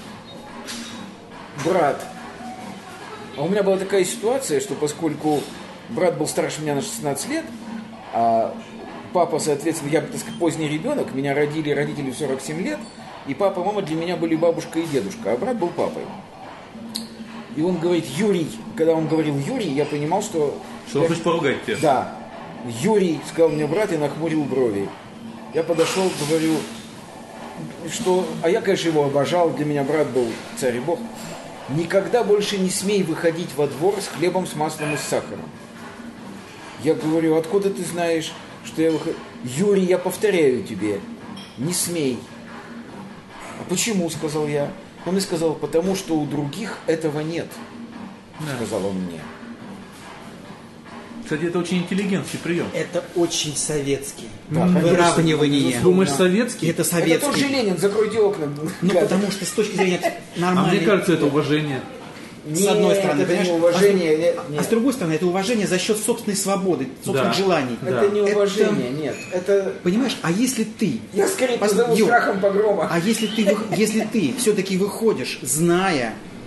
A: брат. А у меня была такая ситуация, что поскольку брат был старше меня на шестнадцать лет, а папа, соответственно, я, так сказать, поздний ребенок, меня родили родители в сорок семь лет, и папа и мама для меня были бабушка и дедушка, а брат был папой. И он говорит, Юрий, когда он говорил Юрий, я понимал, что...
B: Что он хочет поругать тебя?
A: Да. Юрий, сказал мне брат, и нахмурил брови. Я подошел, говорю, что... А я, конечно, его обожал, для меня брат был царь и бог. Никогда больше не смей выходить во двор с хлебом, с маслом и с сахаром. Я говорю, откуда ты знаешь, что я выхожу? Юрий, я повторяю тебе, не смей. А почему, сказал я. Он мне сказал, потому что у других этого нет,
B: Да.
A: сказал он мне.
B: Кстати, это очень интеллигентский прием.
C: Это очень советский.
A: Да,
C: Выравнивание.
A: конечно.
B: Думаешь, советский?
C: Это
A: Это тот же
C: советский.
A: Ленин, закройте окна.
C: Ну, потому что с точки зрения
B: А
C: нормальной...
B: мне кажется, это уважение.
C: с одной стороны,
A: это
C: понимаешь,
A: не уважение.
C: а, с,
A: нет,
C: а
A: нет.
C: с другой стороны, это уважение за счет собственной свободы, собственных
B: Да.
C: желаний.
B: Да.
A: Это не
C: Это-
A: уважение, нет. Это
C: Понимаешь, а если ты...
A: я скорее
C: Послушай,
A: позову
C: Юр,
A: страхом погрома.
C: А если ты, вы- если ты все-таки выходишь, зная,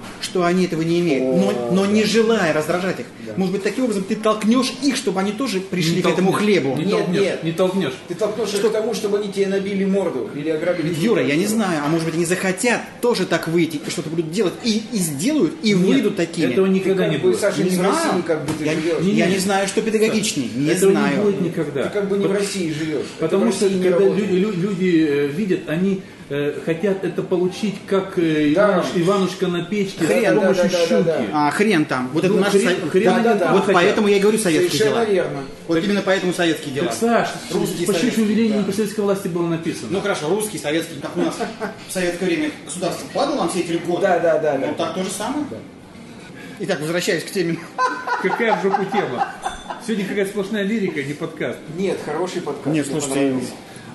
C: что они этого не имеют,
A: О,
C: но, но
A: да.
C: не желая раздражать их.
A: Да.
C: Может быть, таким образом ты толкнешь их, чтобы они тоже пришли
B: Не
C: к этому
B: толкнешь,
C: хлебу.
B: Не
A: Нет,
B: толкнешь,
A: нет.
B: не толкнешь.
A: Ты толкнешь их к тому, чтобы они тебе набили морду или ограбили.
C: Юра, я не знаю, а может быть они захотят тоже так выйти и что-то будут делать, и, и сделают, и
B: Нет,
C: выйдут такими.
B: этого никогда
A: Ты
B: не
A: как бы,
B: будет.
A: Саша,
C: Не
A: не в
C: знаю.
A: России как бы ты
C: Я,
A: живешь.
C: я
B: Не,
C: не
B: не.
C: знаю, что педагогичнее, не
B: Этого
C: знаю.
B: не будет никогда.
A: Ты как бы не в
B: Потому-
A: России живешь.
B: Потому
A: Это в
B: что
A: России не
B: когда
A: работает.
B: люди, лю- люди э, видят, они э, хотят это получить, как э,
A: Да.
B: Ивануш- Иванушка на печке
A: Хрен,
B: с помощью
A: да, да, да,
B: щуки.
A: да, да.
C: А хрен там, вот это
B: Ну,
C: наш
B: хрен-
C: со-
B: хрен
C: да,
B: они
C: да, да.
B: там
C: Вот
B: хотят.
C: поэтому я и говорю советские
A: Совершенно
C: дела.
A: верно.
C: Вот именно поэтому советские дела.
B: Так, Саш,
C: Русские
B: по
C: советские,
B: щучьему велению
C: да.
B: при советской власти было написано.
C: Ну хорошо, русский, советский, как у нас в советское время государство падало нам все эти льготы.
A: Да, да, да,
C: Ну
A: да.
C: так то же самое. Итак, возвращаясь к теме.
B: Какая в жопу тема? Сегодня какая сплошная лирика, не подкаст.
A: Нет, хороший подкаст.
C: Нет,
A: мне
C: слушайте,
A: понравился.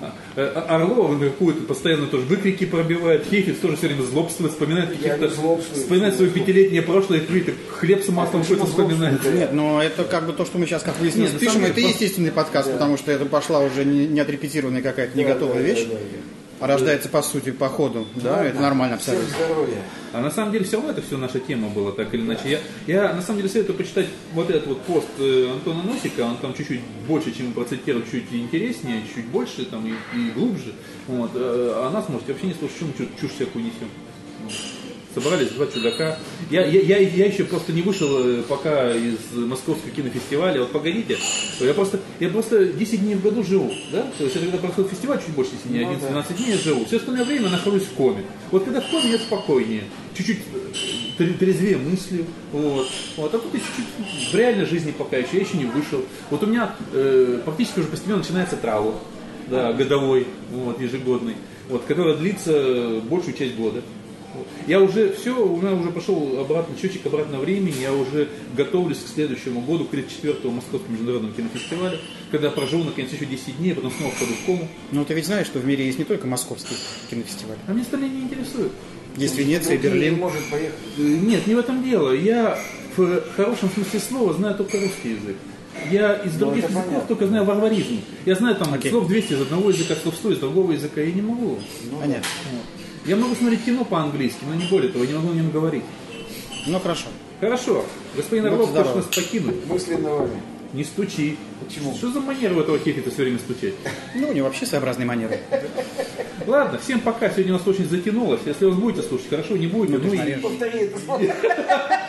B: А, а- Орлова на какую-то постоянно тоже выкрики пробивает, Хейфиц тоже все время злобствует, вспоминает
A: Я
B: каких-то,
A: не злобствую.
B: вспоминает свое пятилетнее прошлое, и какой-то хлеб с маслом
A: почему
B: какой-то вспоминает.
A: злобствует?
C: Нет, но это как бы то, что мы сейчас, как выяснилось,
B: Нет, на
C: пишем,
B: самом
C: это
B: деле,
C: естественный подкаст, потому что это пошла уже не, не отрепетированная какая-то не готовая
A: Да, да,
C: вещь,
A: да, да.
C: а рождается по сути, по ходу. Да, это нормально
A: Всем
C: абсолютно.
A: здоровья.
B: А на самом деле все равно это все наша тема была, так или иначе. Я, я на самом деле советую почитать вот этот вот пост э, Антона Носика, он там чуть-чуть больше, чем процитировал, чуть интереснее, чуть больше там и, и глубже. Вот. А нас можете вообще не слушать, что мы чушь, чушь всякую несем. Вот. Собрались два чудака. Я, я, я, я еще просто не вышел э, пока из московского кинофестиваля. Вот погодите, я просто, я просто десять дней в году живу. Да? То есть это когда происходит фестиваль, чуть больше десяти дней,
A: Ну,
B: одиннадцать-двенадцать дней я живу. Все остальное время нахожусь в коме. Вот когда в коме я спокойнее, чуть-чуть э, тре- трезвее мыслью. Вот. Вот. А тут я чуть-чуть в реальной жизни пока еще, я еще не вышел. Вот у меня э, практически уже постепенно начинается траур, да, годовой, вот, ежегодный, вот, который длится большую часть года. Вот. Я уже все, у меня уже пошел обратно, счетчик обратного времени, я уже готовлюсь к следующему году, к тридцать четвёртому Московскому международному кинофестивалю, когда проживу наконец еще десять дней, потом снова впаду в кому.
C: Ну ты ведь знаешь, что в мире есть не только московский кинофестиваль.
B: А меня остальные не интересует.
C: Есть Венеция,
A: Другие
C: Берлин.
A: не может поехать.
B: Э, Нет, не в этом дело. Я в хорошем смысле слова знаю только русский язык. Я из других
A: это
B: языков
A: понятно.
B: только знаю варваризм. Я знаю там
C: Окей.
B: слов двести из одного языка, слов сто из другого языка. Я не могу.
C: Понятно.
B: Я могу смотреть кино по-английски, но не более того, я не могу о нем говорить.
C: Ну хорошо.
B: Хорошо. Господин
C: Вот
B: Орлов
C: здорово.
B: хочет нас покинуть.
A: Мысленно вами.
B: Не стучи.
A: Почему?
B: Что за манера у этого Хефита все время стучать?
C: Ну, у него вообще своеобразные манеры.
B: Ладно, всем пока. Сегодня у нас очень затянулось. Если вы будете слушать, хорошо, не будете.
C: Ну,
B: Ну,
C: ты
B: и...
C: нарежешь.
A: Повтори это слово.